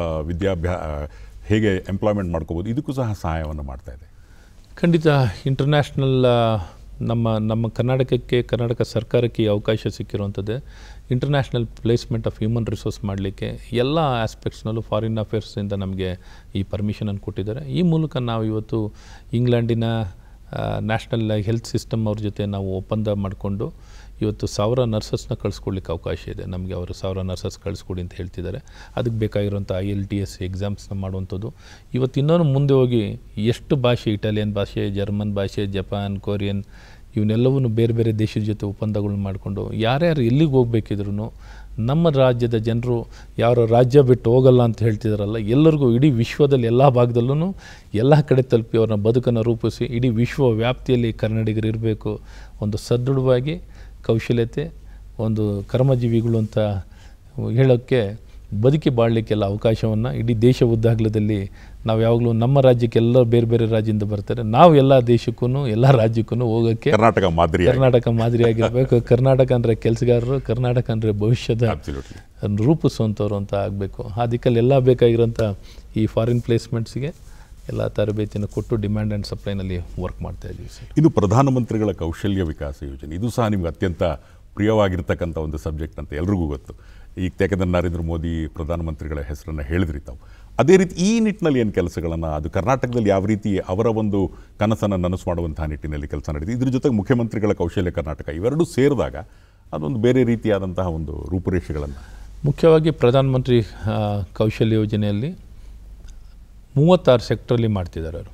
ಹೇಗೆ ಎಂಪ್ಲಾಯ್ಮೆಂಟ್ ಮಾಡ್ಕೋಬೋದು, ಇದಕ್ಕೂ ಸಹ ಸಹಾಯವನ್ನು ಮಾಡ್ತಾ ಇದೆ. ಖಂಡಿತ ಇಂಟರ್ನ್ಯಾಷನಲ್ ನಮ್ಮ ಕರ್ನಾಟಕಕ್ಕೆ, ಕರ್ನಾಟಕ ಸರ್ಕಾರಕ್ಕೆ ಅವಕಾಶ ಸಿಕ್ಕಿರುವಂಥದ್ದೇ international placement of human resource ಮಾಡಲಿಕ್ಕೆ ಎಲ್ಲ ಆಸ್ಪೆಕ್ಟ್ಸ್ನಲ್ಲೂ ಫಾರಿನ್ ಅಫೇರ್ಸಿಂದ ನಮಗೆ ಈ ಪರ್ಮಿಷನನ್ನು ಕೊಟ್ಟಿದ್ದಾರೆ. ಈ ಮೂಲಕ ನಾವು ಇವತ್ತು ಇಂಗ್ಲೆಂಡಿನ ನ್ಯಾಷನಲ್ ಹೆಲ್ತ್ ಸಿಸ್ಟಮ್ ಅವ್ರ ಜೊತೆ ನಾವು ಒಪ್ಪಂದ ಮಾಡಿಕೊಂಡು ಇವತ್ತು 1000 ನರ್ಸಸ್ನ ಕಳಿಸ್ಕೊಡ್ಲಿಕ್ಕೆ ಅವಕಾಶ ಇದೆ. ನಮಗೆ ಅವರು 1000 ನರ್ಸಸ್ ಕಳಿಸ್ಕೊಡಿ ಅಂತ ಹೇಳ್ತಿದ್ದಾರೆ. ಅದಕ್ಕೆ ಬೇಕಾಗಿರುವಂಥ IELTS ಎಕ್ಸಾಮ್ಸ್ನ ಮಾಡುವಂಥದ್ದು. ಇವತ್ತು ಇನ್ನೊಂದು ಮುಂದೆ ಹೋಗಿ ಎಷ್ಟು ಭಾಷೆ, ಇಟಾಲಿಯನ್ ಭಾಷೆ, ಜರ್ಮನ್ ಭಾಷೆ, ಜಪಾನ್, ಕೊರಿಯನ್, ಇವನ್ನೆಲ್ಲವೂ ಬೇರೆ ಬೇರೆ ದೇಶದ ಜೊತೆ ಒಪ್ಪಂದಗಳನ್ನ ಮಾಡಿಕೊಂಡು ಯಾರ್ಯಾರು ಎಲ್ಲಿಗೆ ಹೋಗ್ಬೇಕಿದ್ರು ನಮ್ಮ ರಾಜ್ಯದ ಜನರು ಯಾರೋ ರಾಜ್ಯ ಬಿಟ್ಟು ಹೋಗಲ್ಲ ಅಂತ ಹೇಳ್ತಿದ್ದಾರಲ್ಲ, ಎಲ್ಲರಿಗೂ ಇಡೀ ವಿಶ್ವದಲ್ಲಿ ಎಲ್ಲ ಭಾಗದಲ್ಲೂ ಎಲ್ಲ ಕಡೆ ತಲುಪಿ ಅವ್ರನ್ನ ಬದುಕನ್ನು ರೂಪಿಸಿ ಇಡೀ ವಿಶ್ವ ವ್ಯಾಪ್ತಿಯಲ್ಲಿ ಕನ್ನಡಿಗರು ಇರಬೇಕು, ಒಂದು ಸದೃಢವಾಗಿ ಕೌಶಲ್ಯತೆ, ಒಂದು ಕರ್ಮಜೀವಿಗಳು ಅಂತ ಹೇಳೋಕ್ಕೆ, ಬದುಕಿ ಬಾಳಲಿಕ್ಕೆಲ್ಲ ಅವಕಾಶವನ್ನು ಇಡೀ ದೇಶ ಉದ್ದಾಗಲದಲ್ಲಿ ನಾವು ಯಾವಾಗಲೂ ನಮ್ಮ ರಾಜ್ಯಕ್ಕೆ ಎಲ್ಲ ಬೇರೆ ಬೇರೆ ರಾಜ್ಯದಿಂದ ಬರ್ತಾರೆ, ನಾವು ಎಲ್ಲ ದೇಶಕ್ಕೂ ಎಲ್ಲ ರಾಜ್ಯಕ್ಕೂ ಹೋಗೋಕ್ಕೆ ಕರ್ನಾಟಕ ಮಾದರಿಯಾಗಿರಬೇಕು. ಕರ್ನಾಟಕ ಅಂದರೆ ಕೆಲಸಗಾರರು, ಕರ್ನಾಟಕ ಅಂದರೆ ಭವಿಷ್ಯದ ರೂಪಿಸುವಂಥವ್ರು ಅಂತ ಆಗಬೇಕು. ಆ ದಿಕ್ಕಲ್ಲಿ ಎಲ್ಲ ಬೇಕಾಗಿರೋಂಥ ಈ ಫಾರಿನ್ ಪ್ಲೇಸ್ಮೆಂಟ್ಸ್ಗೆ ಎಲ್ಲ ತರಬೇತಿಯನ್ನು ಕೊಟ್ಟು ಡಿಮ್ಯಾಂಡ್ ಆ್ಯಂಡ್ ಸಪ್ಲೈನಲ್ಲಿ ವರ್ಕ್ ಮಾಡ್ತಾ ಇದ್ದೀವಿ ಸರ್. ಇನ್ನು ಪ್ರಧಾನಮಂತ್ರಿಗಳ ಕೌಶಲ್ಯ ವಿಕಾಸ ಯೋಜನೆ, ಇದು ಸಹ ನಿಮ್ಗೆ ಅತ್ಯಂತ ಪ್ರಿಯವಾಗಿರ್ತಕ್ಕಂಥ ಒಂದು ಸಬ್ಜೆಕ್ಟ್ ಅಂತ ಎಲ್ರಿಗೂ ಗೊತ್ತು. ಈಗ ಯಾಕೆಂದರೆ ನರೇಂದ್ರ ಮೋದಿ ಪ್ರಧಾನಮಂತ್ರಿಗಳ ಹೆಸರನ್ನು ಹೇಳಿದ್ರಿ ತಾವು. ಅದೇ ರೀತಿ ಈ ನಿಟ್ಟಿನಲ್ಲಿ ಏನು ಕೆಲಸಗಳನ್ನು, ಅದು ಕರ್ನಾಟಕದಲ್ಲಿ ಯಾವ ರೀತಿ ಅವರ ಒಂದು ಕನಸನ್ನು ನನಸು ಮಾಡುವಂತಹ ನಿಟ್ಟಿನಲ್ಲಿ ಕೆಲಸ ನಡೆದಿದೆ, ಇದ್ರ ಜೊತೆಗೆ ಮುಖ್ಯಮಂತ್ರಿಗಳ ಕೌಶಲ್ಯ ಕರ್ನಾಟಕ ಇವೆರಡೂ ಸೇರಿದಾಗ ಅದೊಂದು ಬೇರೆ ರೀತಿಯಾದಂತಹ ಒಂದು ರೂಪುರೇಷೆಗಳನ್ನು. ಮುಖ್ಯವಾಗಿ ಪ್ರಧಾನಮಂತ್ರಿ ಕೌಶಲ್ಯ ಯೋಜನೆಯಲ್ಲಿ 36 ಸೆಕ್ಟ್ರಲ್ಲಿ ಮಾಡ್ತಿದ್ದಾರೆ ಅವರು.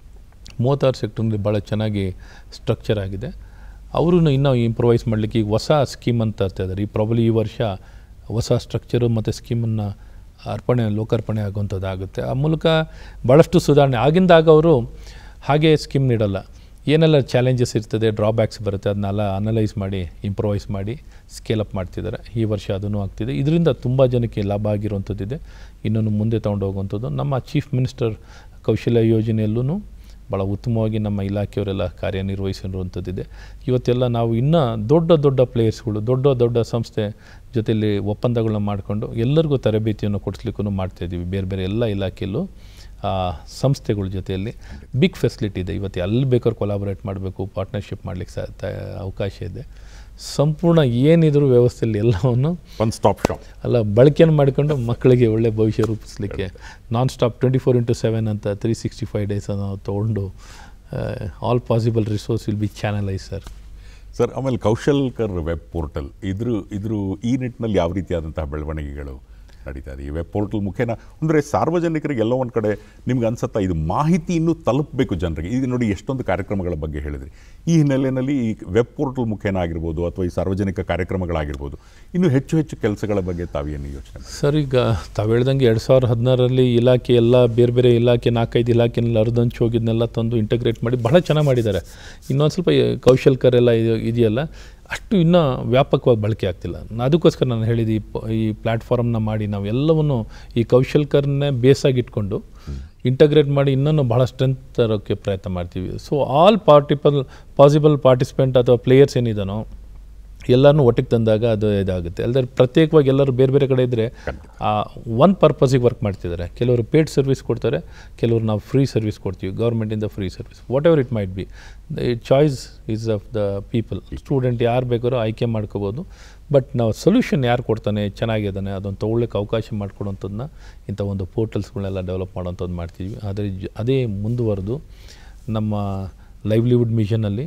36 ಸೆಕ್ಟ್ರಲ್ಲಿ ಭಾಳ ಚೆನ್ನಾಗಿ ಸ್ಟ್ರಕ್ಚರ್ ಆಗಿದೆ. ಅವರು ಇನ್ನೂ ಇಂಪ್ರೂವೈಸ್ ಮಾಡಲಿಕ್ಕೆ ಈಗ ಹೊಸ ಸ್ಕೀಮ್ ಅಂತ ತರ್ತಾ ಇದ್ದಾರೆ. ಈ ವರ್ಷ ಹೊಸ ಸ್ಟ್ರಕ್ಚರು ಮತ್ತು ಸ್ಕೀಮನ್ನು ಲೋಕಾರ್ಪಣೆ ಆಗುವಂಥದ್ದಾಗುತ್ತೆ. ಆ ಮೂಲಕ ಭಾಳಷ್ಟು ಸುಧಾರಣೆ ಆಗಿಂದಾಗ ಅವರು ಹಾಗೆ ಸ್ಕೀಮ್ ನೀಡಲ್ಲ, ಏನೆಲ್ಲ ಚಾಲೆಂಜಸ್ ಇರ್ತದೆ, ಡ್ರಾಬ್ಯಾಕ್ಸ್ ಬರುತ್ತೆ, ಅದನ್ನೆಲ್ಲ ಅನಲೈಸ್ ಮಾಡಿ ಇಂಪ್ರೂವೈಸ್ ಮಾಡಿ ಸ್ಕೇಲಪ್ ಮಾಡ್ತಿದ್ದಾರೆ. ಈ ವರ್ಷ ಅದೂ ಆಗ್ತಿದೆ. ಇದರಿಂದ ತುಂಬ ಜನಕ್ಕೆ ಲಾಭ ಆಗಿರುವಂಥದ್ದಿದೆ. ಇನ್ನೊಂದು ಮುಂದೆ ತೊಗೊಂಡು ಹೋಗುವಂಥದ್ದು ನಮ್ಮ ಚೀಫ್ ಮಿನಿಸ್ಟರ್ ಕೌಶಲ್ಯ ಯೋಜನೆಯಲ್ಲೂ ಭಾಳ ಉತ್ತಮವಾಗಿ ನಮ್ಮ ಇಲಾಖೆಯವರೆಲ್ಲ ಕಾರ್ಯನಿರ್ವಹಿಸಿರುವಂಥದ್ದಿದೆ. ಇವತ್ತೆಲ್ಲ ನಾವು ಇನ್ನೂ ದೊಡ್ಡ ಪ್ಲೇಯರ್ಸ್ಗಳು, ದೊಡ್ಡ ಸಂಸ್ಥೆ ಜೊತೆಯಲ್ಲಿ ಒಪ್ಪಂದಗಳನ್ನ ಮಾಡಿಕೊಂಡು ಎಲ್ಲರಿಗೂ ತರಬೇತಿಯನ್ನು ಕೊಡಿಸ್ಲಿಕ್ಕೂ ಮಾಡ್ತಾಯಿದ್ದೀವಿ. ಬೇರೆ ಬೇರೆ ಎಲ್ಲ ಇಲಾಖೆಯಲ್ಲೂ ಸಂಸ್ಥೆಗಳ ಜೊತೆಯಲ್ಲಿ ಬಿಗ್ ಫೆಸಿಲಿಟಿ ಇದೆ. ಇವತ್ತು ಎಲ್ಲಿ ಬೇಕಾದ್ರೂ ಕೊಲಾಬರೇಟ್ ಮಾಡಬೇಕು, ಪಾರ್ಟ್ನರ್ಶಿಪ್ ಮಾಡಲಿಕ್ಕೆ ಅವಕಾಶ ಇದೆ. ಸಂಪೂರ್ಣ ಏನಿದ್ರು ವ್ಯವಸ್ಥೆಯಲ್ಲಿ ಎಲ್ಲವನ್ನು ಒನ್ ಸ್ಟಾಪ್ ಶಾಪ್ ಅಲ್ಲ ಬಳಕೆಯನ್ನು ಮಾಡಿಕೊಂಡು ಮಕ್ಕಳಿಗೆ ಒಳ್ಳೆ ಭವಿಷ್ಯ ರೂಪಿಸಲಿಕ್ಕೆ ನಾನ್ ಸ್ಟಾಪ್ 24/7 ಅಂತ 365 ಡೇಸ್ ನಾವು ತೊಗೊಂಡು all possible resource will be channelise sir. ಆಮೇಲೆ ಕೌಶಲ್ಕರ್ ವೆಬ್ ಪೋರ್ಟಲ್ ಇದ್ರ ಈ ನಿಟ್ಟಿನಲ್ಲಿ ಯಾವ ರೀತಿಯಾದಂತಹ ಬೆಳವಣಿಗೆಗಳು ನಡೀತಾ ಇದೆ? ಈ ವೆಬ್ ಪೋರ್ಟಲ್ ಮುಖೇನ ಅಂದರೆ ಸಾರ್ವಜನಿಕರಿಗೆ ಎಲ್ಲೋ ಒಂದು ಕಡೆ ನಿಮ್ಗೆ ಅನ್ಸುತ್ತಾ ಇದು ಮಾಹಿತಿ ಇನ್ನೂ ತಲುಪಬೇಕು ಜನರಿಗೆ? ಈಗ ನೋಡಿ ಎಷ್ಟೊಂದು ಕಾರ್ಯಕ್ರಮಗಳ ಬಗ್ಗೆ ಹೇಳಿದ್ರಿ. ಈ ಹಿನ್ನೆಲೆಯಲ್ಲಿ ಈ ವೆಬ್ ಪೋರ್ಟಲ್ ಮುಖೇನ ಆಗಿರ್ಬೋದು ಅಥವಾ ಈ ಸಾರ್ವಜನಿಕ ಕಾರ್ಯಕ್ರಮಗಳಾಗಿರ್ಬೋದು, ಇನ್ನೂ ಹೆಚ್ಚು ಕೆಲಸಗಳ ಬಗ್ಗೆ ತಾವೇನು ಯೋಚನೆ? ಸರ್, ಈಗ ತಾವು ಹೇಳ್ದಂಗೆ 2016ರಲ್ಲಿ ಇಲಾಖೆ ಎಲ್ಲ ಬೇರೆ ಬೇರೆ ಇಲಾಖೆ 4-5 ಇಲಾಖೆನಲ್ಲಿ ಅರ್ಧಂಚು ಹೋಗಿದ್ನೆಲ್ಲ ತಂದು ಇಂಟಗ್ರೇಟ್ ಮಾಡಿ ಬಹಳ ಚೆನ್ನಾಗಿ ಮಾಡಿದ್ದಾರೆ. ಇನ್ನೊಂದು ಸ್ವಲ್ಪ ಕೌಶಲ್ಕರ್ ಎಲ್ಲ ಇದೆಯಲ್ಲ, ಅಷ್ಟು ಇನ್ನೂ ವ್ಯಾಪಕವಾಗಿ ಬಳಕೆ ಆಗ್ತಿಲ್ಲ. ಅದಕ್ಕೋಸ್ಕರ ನಾನು ಹೇಳಿದ್ದು ಈ ಪ್ಲ್ಯಾಟ್ಫಾರ್ಮ್ನ ಮಾಡಿ ನಾವು ಎಲ್ಲವನ್ನು ಈ ಕೌಶಲ್ಕರ್ನೇ ಬೇಸಾಗಿಟ್ಕೊಂಡು ಇಂಟಗ್ರೇಟ್ ಮಾಡಿ ಇನ್ನೂ ಭಾಳ ಸ್ಟ್ರೆಂತ್ ತರೋಕ್ಕೆ ಪ್ರಯತ್ನ ಮಾಡ್ತೀವಿ. ಸೊ ಆಲ್ ಪಾಸಿಬಲ್ ಪಾರ್ಟಿಸಿಪೆಂಟ್ ಅಥವಾ ಪ್ಲೇಯರ್ಸ್ ಏನಿದಾನೋ ಎಲ್ಲರನ್ನೂ ಒಟ್ಟಿಗೆ ತಂದಾಗ ಅದು ಇದಾಗುತ್ತೆ. ಅಲ್ಲದೆ ಪ್ರತ್ಯೇಕವಾಗಿ ಎಲ್ಲರೂ ಬೇರೆ ಬೇರೆ ಕಡೆ ಇದ್ದರೆ ಒನ್ ಪರ್ಪಸಿಗೆ ವರ್ಕ್ ಮಾಡ್ತಿದ್ದಾರೆ. ಕೆಲವರು ಪೇಡ್ ಸರ್ವಿಸ್ ಕೊಡ್ತಾರೆ, ಕೆಲವರು ನಾವು ಫ್ರೀ ಸರ್ವಿಸ್ ಕೊಡ್ತೀವಿ, ಗೌರ್ಮೆಂಟಿಂದ free service. Whatever it might be, choice is of the people. Student ಯಾರು ಬೇಕಾದ್ರೂ ಆಯ್ಕೆ ಮಾಡ್ಕೋಬೋದು. ಬಟ್ ನಾವು ಸೊಲ್ಯೂಷನ್ ಯಾರು ಕೊಡ್ತಾನೆ, ಚೆನ್ನಾಗಿದ್ದಾನೆ, ಅದನ್ನು ತೊಗೊಳ್ಳೋಕ್ಕೆ ಅವಕಾಶ ಮಾಡಿಕೊಡುವಂಥದ್ದನ್ನ ಇಂಥ ಒಂದು ಪೋರ್ಟಲ್ಸ್ಗಳನ್ನೆಲ್ಲ ಡೆವಲಪ್ ಮಾಡೋವಂಥದ್ದು ಮಾಡ್ತಿದ್ವಿ. ಅದೇ ಮುಂದುವರೆದು ನಮ್ಮ ಲೈವ್ಲಿಹುಡ್ ಮಿಷನಲ್ಲಿ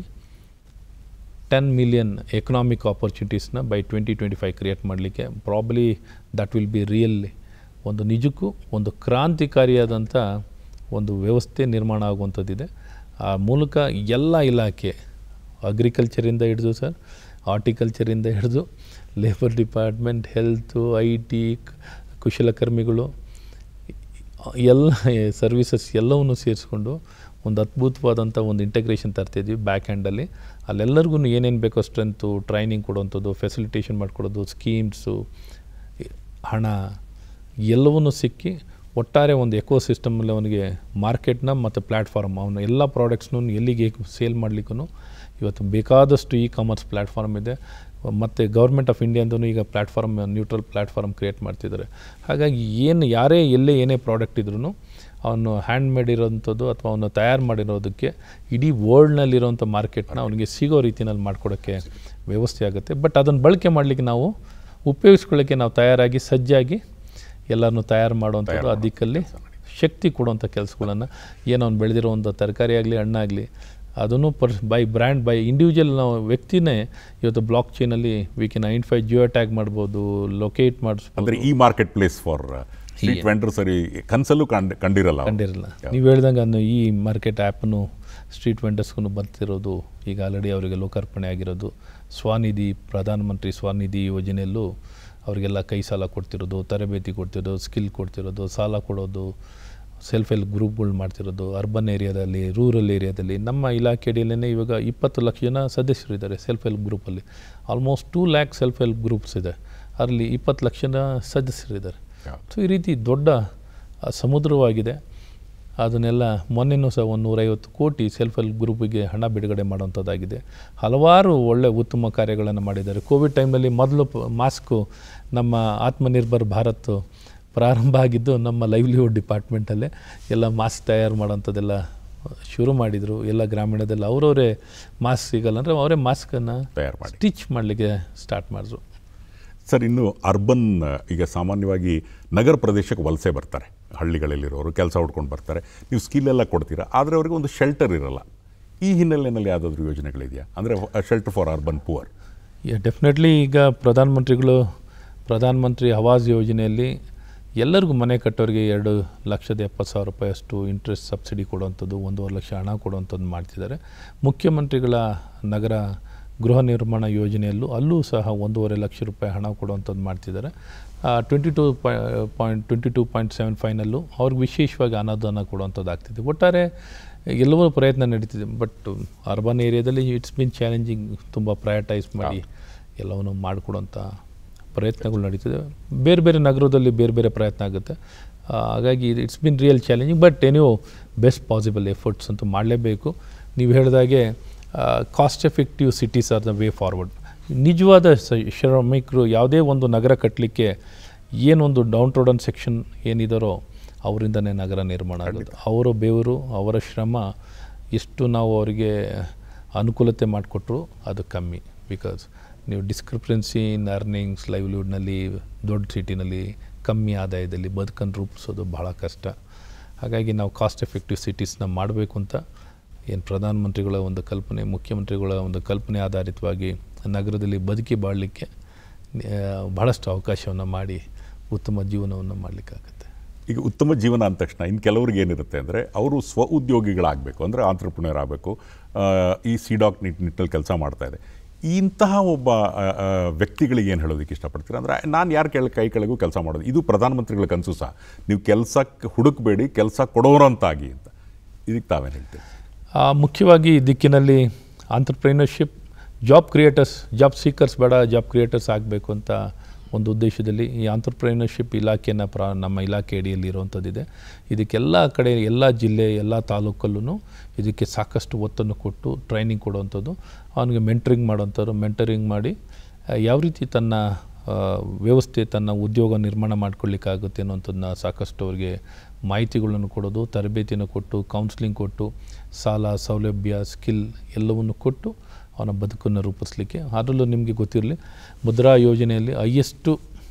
10 million ಎಕನಾಮಿಕ್ ಆಪರ್ಚುನಿಟೀಸ್ನ ಬೈ 2025 ಕ್ರಿಯೇಟ್ ಮಾಡಲಿಕ್ಕೆ probably that will be real ಒಂದು ನಿಜಕ್ಕೂ ಒಂದು ಕ್ರಾಂತಿಕಾರಿಯಾದಂಥ ಒಂದು ವ್ಯವಸ್ಥೆ ನಿರ್ಮಾಣ ಆಗುವಂಥದ್ದಿದೆ. ಆ ಮೂಲಕ ಎಲ್ಲ ಇಲಾಖೆ, ಅಗ್ರಿಕಲ್ಚರಿಂದ ಹಿಡಿದು ಸರ್, ಹಾರ್ಟಿಕಲ್ಚರಿಂದ ಹಿಡಿದು ಲೇಬರ್ ಡಿಪಾರ್ಟ್ಮೆಂಟ್, ಹೆಲ್ತು, IT, ಕುಶಲಕರ್ಮಿಗಳು, ಎಲ್ಲ ಸರ್ವಿಸಸ್ ಎಲ್ಲವನ್ನು ಸೇರಿಸ್ಕೊಂಡು ಒಂದು ಅದ್ಭುತವಾದಂಥ ಒಂದು ಇಂಟಗ್ರೇಷನ್ ತರ್ತಿದ್ವಿ ಬ್ಯಾಕ್ ಹ್ಯಾಂಡಲ್ಲಿ. ಅಲ್ಲೆಲ್ಲರಿಗೂ ಏನೇನು ಬೇಕೋ ಸ್ಟ್ರೆಂತು, ಟ್ರೈನಿಂಗ್ ಕೊಡುವಂಥದ್ದು, ಫೆಸಿಲಿಟೇಷನ್ ಮಾಡಿಕೊಡೋದು, ಸ್ಕೀಮ್ಸು, ಹಣ ಎಲ್ಲವನ್ನೂ ಸಿಕ್ಕಿ ಒಟ್ಟಾರೆ ಒಂದು ಎಕೋ ಸಿಸ್ಟಮಲ್ಲಿ ಅವನಿಗೆ ಮಾರ್ಕೆಟ್ನ ಮತ್ತು ಪ್ಲ್ಯಾಟ್ಫಾರ್ಮ್, ಅವನು ಎಲ್ಲ ಪ್ರಾಡಕ್ಟ್ಸ್ನೂ ಎಲ್ಲಿಗೆ ಸೇಲ್ ಮಾಡಲಿಕ್ಕೂ ಇವತ್ತು ಬೇಕಾದಷ್ಟು ಕಾಮರ್ಸ್ ಪ್ಲ್ಯಾಟ್ಫಾರ್ಮ್ ಇದೆ. ಮತ್ತು ಗೌರ್ಮೆಂಟ್ ಆಫ್ ಇಂಡಿಯಾದೂ ಈಗ ಪ್ಲ್ಯಾಟ್ಫಾರ್ಮ್, ನ್ಯೂಟ್ರಲ್ ಪ್ಲ್ಯಾಟ್ಫಾರ್ಮ್ ಕ್ರಿಯೇಟ್ ಮಾಡ್ತಿದ್ದಾರೆ. ಹಾಗಾಗಿ ಯಾರೇ ಎಲ್ಲೇ ಏನೇ ಪ್ರಾಡಕ್ಟ್ ಇದ್ರೂ ಅವನು ಹ್ಯಾಂಡ್ ಮೇಡ್ ಇರೋವಂಥದ್ದು ಅಥವಾ ಅವನು ತಯಾರು ಮಾಡಿರೋದಕ್ಕೆ ಇಡೀ ವರ್ಲ್ಡ್ನಲ್ಲಿರೋಂಥ ಮಾರ್ಕೆಟ್ನ ಅವನಿಗೆ ಸಿಗೋ ರೀತಿಯಲ್ಲಿ ಮಾಡಿಕೊಡೋಕ್ಕೆ ವ್ಯವಸ್ಥೆ ಆಗುತ್ತೆ. ಬಟ್ ಅದನ್ನು ಬಳಕೆ ಮಾಡಲಿಕ್ಕೆ ನಾವು ಉಪಯೋಗಿಸ್ಕೊಳ್ಳೋಕ್ಕೆ ನಾವು ತಯಾರಾಗಿ ಸಜ್ಜಾಗಿ ಎಲ್ಲರನ್ನೂ ತಯಾರು ಮಾಡುವಂಥದ್ದು, ಆ ದಿಕ್ಕಲ್ಲಿ ಶಕ್ತಿ ಕೊಡುವಂಥ ಕೆಲಸಗಳನ್ನು, ಏನೋ ಅವ್ನು ಬೆಳೆದಿರೋ ಒಂದು ತರಕಾರಿ ಆಗಲಿ, ಹಣ್ಣಾಗಲಿ, ಅದನ್ನು ಬೈ ಬ್ರ್ಯಾಂಡ್, ಬೈ ಇಂಡಿವಿಜುವಲ್ ನಾವು ವ್ಯಕ್ತಿನೇ ಇವತ್ತು ಬ್ಲಾಕ್ ಚೈನಲ್ಲಿ we can identify, geo tag ಮಾಡ್ಬೋದು, ಲೊಕೇಟ್ ಮಾಡಿಸ್ಬೋದು. ಅಂದರೆ ಈ marketplace for street vendor ಸರಿ ಕನಸಲ್ಲೂ ಕಂಡಿರಲ್ಲ. ನೀವು ಹೇಳ್ದಂಗೆ ಅದನ್ನು ಈ ಮಾರ್ಕೆಟ್ ಆ್ಯಪನ್ನು ಸ್ಟ್ರೀಟ್ ವೆಂಡರ್ಸ್ಗೂ ಬರ್ತಿರೋದು ಈಗ ಆಲ್ರೆಡಿ ಅವರಿಗೆ ಲೋಕಾರ್ಪಣೆ ಆಗಿರೋದು. ಸ್ವನಿಧಿ, ಪ್ರಧಾನಮಂತ್ರಿ ಸ್ವನಿಧಿ ಯೋಜನೆಯಲ್ಲೂ ಅವರಿಗೆಲ್ಲ ಕೈ ಸಾಲ ಕೊಡ್ತಿರೋದು, ತರಬೇತಿ ಕೊಡ್ತಿರೋದು, ಸ್ಕಿಲ್ ಕೊಡ್ತಿರೋದು, ಸಾಲ ಕೊಡೋದು, ಸೆಲ್ಫ್ ಹೆಲ್ಪ್ ಗ್ರೂಪ್ಗಳು ಮಾಡ್ತಿರೋದು ಅರ್ಬನ್ ಏರಿಯಾದಲ್ಲಿ, ರೂರಲ್ ಏರಿಯಾದಲ್ಲಿ. ನಮ್ಮ ಇಲಾಖೆ ಅಡಿಯಲ್ಲೇ ಇವಾಗ 20 ಲಕ್ಷ ಜನ ಸದಸ್ಯರಿದ್ದಾರೆ ಸೆಲ್ಫ್ ಹೆಲ್ಪ್ ಗ್ರೂಪಲ್ಲಿ. Almost 2 lakh self help groups ಇದೆ, ಅದರಲ್ಲಿ 20 ಲಕ್ಷ ಜನ ಸದಸ್ಯರಿದ್ದಾರೆ. ಸೊ ಈ ರೀತಿ ದೊಡ್ಡ ಸಮುದ್ರವಾಗಿದೆ. ಅದನ್ನೆಲ್ಲ ಮೊನ್ನೆನೂ ಸಹ 150 ಕೋಟಿ ಸೆಲ್ಫ್ ಹೆಲ್ಪ್ ಗ್ರೂಪಿಗೆ ಹಣ ಬಿಡುಗಡೆ ಮಾಡುವಂಥದ್ದಾಗಿದೆ. ಹಲವಾರು ಒಳ್ಳೆ ಉತ್ತಮ ಕಾರ್ಯಗಳನ್ನು ಮಾಡಿದ್ದಾರೆ. ಕೋವಿಡ್ ಟೈಮ್ನಲ್ಲಿ ಮೊದಲು ಮಾಸ್ಕು ನಮ್ಮ ಆತ್ಮನಿರ್ಭರ್ ಭಾರತ್ ಪ್ರಾರಂಭ ಆಗಿದ್ದು ನಮ್ಮ ಲೈವ್ಲಿಹುಡ್ ಡಿಪಾರ್ಟ್ಮೆಂಟಲ್ಲೇ. ಎಲ್ಲ ಮಾಸ್ಕ್ ತಯಾರು ಮಾಡೋಂಥದ್ದೆಲ್ಲ ಶುರು ಮಾಡಿದರು. ಎಲ್ಲ ಗ್ರಾಮೀಣದಲ್ಲಿ ಅವರವರೇ ಮಾಸ್ಕ್ ಸಿಗಲ್ಲ ಅಂದರೆ ಅವರೇ ಮಾಸ್ಕನ್ನು ತಯಾರು ಮಾಡಿ ಸ್ಟಿಚ್ ಮಾಡಲಿಕ್ಕೆ ಸ್ಟಾರ್ಟ್ ಮಾಡಿದ್ರು. ಸರ್, ಇನ್ನು ಅರ್ಬನ್, ಈಗ ಸಾಮಾನ್ಯವಾಗಿ ನಗರ ಪ್ರದೇಶಕ್ಕೆ ವಲಸೆ ಬರ್ತಾರೆ, ಹಳ್ಳಿಗಳಲ್ಲಿರೋರು ಕೆಲಸ ಹುಡ್ಕೊಂಡು ಬರ್ತಾರೆ, ನೀವು ಸ್ಕಿಲ್ ಎಲ್ಲ ಕೊಡ್ತೀರಾ, ಆದರೆ ಅವರಿಗೆ ಒಂದು ಶೆಲ್ಟರ್ ಇರಲ್ಲ. ಈ ಹಿನ್ನೆಲೆಯಲ್ಲಿ ಯಾವುದಾದ್ರೂ ಯೋಜನೆಗಳಿದೆಯಾ, ಅಂದರೆ shelter for urban poor? Definitely ಈಗ ಪ್ರಧಾನಮಂತ್ರಿ ಆವಾಸ್ ಯೋಜನೆಯಲ್ಲಿ ಎಲ್ಲರಿಗೂ ಮನೆ ಕಟ್ಟೋರಿಗೆ 2,70,000 ರೂಪಾಯಿ ಅಷ್ಟು ಇಂಟ್ರೆಸ್ಟ್ ಸಬ್ಸಿಡಿ ಕೊಡುವಂಥದ್ದು, 1.5 ಲಕ್ಷ ಹಣ ಕೊಡುವಂಥದ್ದು ಮಾಡ್ತಿದ್ದಾರೆ. ಮುಖ್ಯಮಂತ್ರಿಗಳ ನಗರ ಗೃಹ ನಿರ್ಮಾಣ ಯೋಜನೆಯಲ್ಲೂ ಅಲ್ಲೂ ಸಹ 1.5 ಲಕ್ಷ ರೂಪಾಯಿ ಹಣ ಕೊಡುವಂಥದ್ದು ಮಾಡ್ತಿದ್ದಾರೆ. 22.75ನಲ್ಲೂ ಅವ್ರಿಗೆ ವಿಶೇಷವಾಗಿ ಅನುದಾನ ಕೊಡುವಂಥದ್ದು ಆಗ್ತಿದೆ. ಒಟ್ಟಾರೆ ಎಲ್ಲವೂ ಪ್ರಯತ್ನ ನಡೀತಿದೆ. ಬಟ್ ಅರ್ಬನ್ ಏರಿಯಾದಲ್ಲಿ ಇಟ್ಸ್ ಬಿನ್ ಚಾಲೆಂಜಿಂಗ್. ತುಂಬ ಪ್ರಯಾಟೈಸ್ ಮಾಡಿ ಎಲ್ಲವನ್ನು ಮಾಡಿಕೊಡುವಂಥ ಪ್ರಯತ್ನಗಳು ನಡೀತಿದೆ. ಬೇರೆ ಬೇರೆ ನಗರದಲ್ಲಿ ಬೇರೆ ಬೇರೆ ಪ್ರಯತ್ನ ಆಗುತ್ತೆ. ಹಾಗಾಗಿ it's been real challenging. But anyhow best possible efforts ಅಂತೂ ಮಾಡಲೇಬೇಕು. ನೀವು ಹೇಳಿದಾಗೆ cost effective cities are the way forward. ನಿಜವಾದ ಶ್ರಮಿಕರು ಯಾವುದೇ ಒಂದು ನಗರ ಕಟ್ಟಲಿಕ್ಕೆ ಏನೊಂದು ಡೌನ್ ರೋಡನ್ ಸೆಕ್ಷನ್ ಏನಿದಾರೋ ಅವರಿಂದನೇ ನಗರ ನಿರ್ಮಾಣ ಆಗೋದು. ಅವರ ಬೆವರು, ಅವರ ಶ್ರಮ ಎಷ್ಟು ನಾವು ಅವರಿಗೆ ಅನುಕೂಲತೆ ಮಾಡಿಕೊಟ್ರು ಅದು ಕಮ್ಮಿ. ಬಿಕಾಸ್ ನೀವು ಡಿಸ್ಕ್ರಿಪ್ರೆನ್ಸಿ ಇನ್ ಅರ್ನಿಂಗ್ಸ್, ಲೈವ್ಲಿಹುಡ್ನಲ್ಲಿ ದೊಡ್ಡ ಸಿಟಿನಲ್ಲಿ ಕಮ್ಮಿ ಆದಾಯದಲ್ಲಿ ಬದುಕನ್ನು ರೂಪಿಸೋದು ಬಹಳ ಕಷ್ಟ. ಹಾಗಾಗಿ ನಾವು ಕಾಸ್ಟ್ ಎಫೆಕ್ಟಿವ್ ಸಿಟೀಸ್ನ ಮಾಡಬೇಕು ಅಂತ ಏನು ಪ್ರಧಾನಮಂತ್ರಿಗಳ ಒಂದು ಕಲ್ಪನೆ, ಮುಖ್ಯಮಂತ್ರಿಗಳ ಒಂದು ಕಲ್ಪನೆ ಆಧಾರಿತವಾಗಿ ನಗರದಲ್ಲಿ ಬದುಕಿ ಬಾಳಲಿಕ್ಕೆ ಬಹಳಷ್ಟು ಅವಕಾಶವನ್ನು ಮಾಡಿ ಉತ್ತಮ ಜೀವನವನ್ನು ಮಾಡಲಿಕ್ಕಾಗತ್ತೆ. ಈಗ ಉತ್ತಮ ಜೀವನ ಅಂದ ತಕ್ಷಣ ಇನ್ನು ಕೆಲವ್ರಿಗೆ ಏನಿರುತ್ತೆ ಅಂದರೆ ಅವರು ಸ್ವ ಉದ್ಯೋಗಿಗಳಾಗಬೇಕು, ಅಂದರೆ ಆಂಟ್ರಪ್ರಿನರ್ ಆಗಬೇಕು. ಈ ಸಿಡಾಕ್ ನಿಟ್ಟಿನಲ್ಲಿ ಕೆಲಸ ಮಾಡ್ತಾಯಿದೆ. ಇಂತಹ ಒಬ್ಬ ವ್ಯಕ್ತಿಗಳಿಗೆ ಏನು ಹೇಳೋದಕ್ಕೆ ಇಷ್ಟಪಡ್ತೀರಾ? ಅಂದರೆ ನಾನು ಯಾರು ಕೈ ಕೆಳಗೂ ಕೆಲಸ ಮಾಡೋದು, ಇದು ಪ್ರಧಾನಮಂತ್ರಿಗಳ ಕನಸು ಸಹ. ನೀವು ಕೆಲಸಕ್ಕೆ ಹುಡುಕಬೇಡಿ, ಕೆಲಸ ಕೊಡೋರಂತಾಗಿ ಅಂತ. ಇದಕ್ಕೆ ತಾವೇನು ಹೇಳ್ತೀರಿ? ಮುಖ್ಯವಾಗಿ ಈ ದಿಕ್ಕಿನಲ್ಲಿ entrepreneurship, job creators, job seekers ಬೇಡ, ಜಾಬ್ ಕ್ರಿಯೇಟರ್ಸ್ ಆಗಬೇಕು ಅಂತ ಒಂದು ಉದ್ದೇಶದಲ್ಲಿ ಈ ಆಂಟ್ರಪ್ರಿನರ್ಶಿಪ್ ಇಲಾಖೆಯನ್ನು ನಮ್ಮ ಇಲಾಖೆ ಅಡಿಯಲ್ಲಿ ಇರುವಂಥದ್ದಿದೆ. ಇದಕ್ಕೆಲ್ಲ ಕಡೆ, ಎಲ್ಲ ಜಿಲ್ಲೆ, ಎಲ್ಲ ತಾಲೂಕಲ್ಲೂ ಇದಕ್ಕೆ ಸಾಕಷ್ಟು ಒತ್ತನ್ನು ಕೊಟ್ಟು ಟ್ರೈನಿಂಗ್ ಕೊಡುವಂಥದ್ದು, ಅವನಿಗೆ ಮೆಂಟರಿಂಗ್ ಮಾಡಿ ಯಾವ ರೀತಿ ತನ್ನ ವ್ಯವಸ್ಥೆ, ತನ್ನ ಉದ್ಯೋಗ ನಿರ್ಮಾಣ ಮಾಡ್ಕೊಳ್ಳಿಕ್ಕಾಗುತ್ತೆ ಅನ್ನೋಂಥದ್ದನ್ನ ಸಾಕಷ್ಟು ಅವರಿಗೆ ಮಾಹಿತಿಗಳನ್ನು ಕೊಡೋದು, ತರಬೇತಿಯನ್ನು ಕೊಟ್ಟು, ಕೌನ್ಸ್ಲಿಂಗ್ ಕೊಟ್ಟು, ಸಾಲ ಸೌಲಭ್ಯ, ಸ್ಕಿಲ್ ಎಲ್ಲವನ್ನು ಕೊಟ್ಟು ಅವನ ಬದುಕನ್ನು ರೂಪಿಸಲಿಕ್ಕೆ. ಅದರಲ್ಲೂ ನಿಮಗೆ ಗೊತ್ತಿರಲಿ, ಮುದ್ರಾ ಯೋಜನೆಯಲ್ಲಿ ಹೈಯೆಸ್ಟು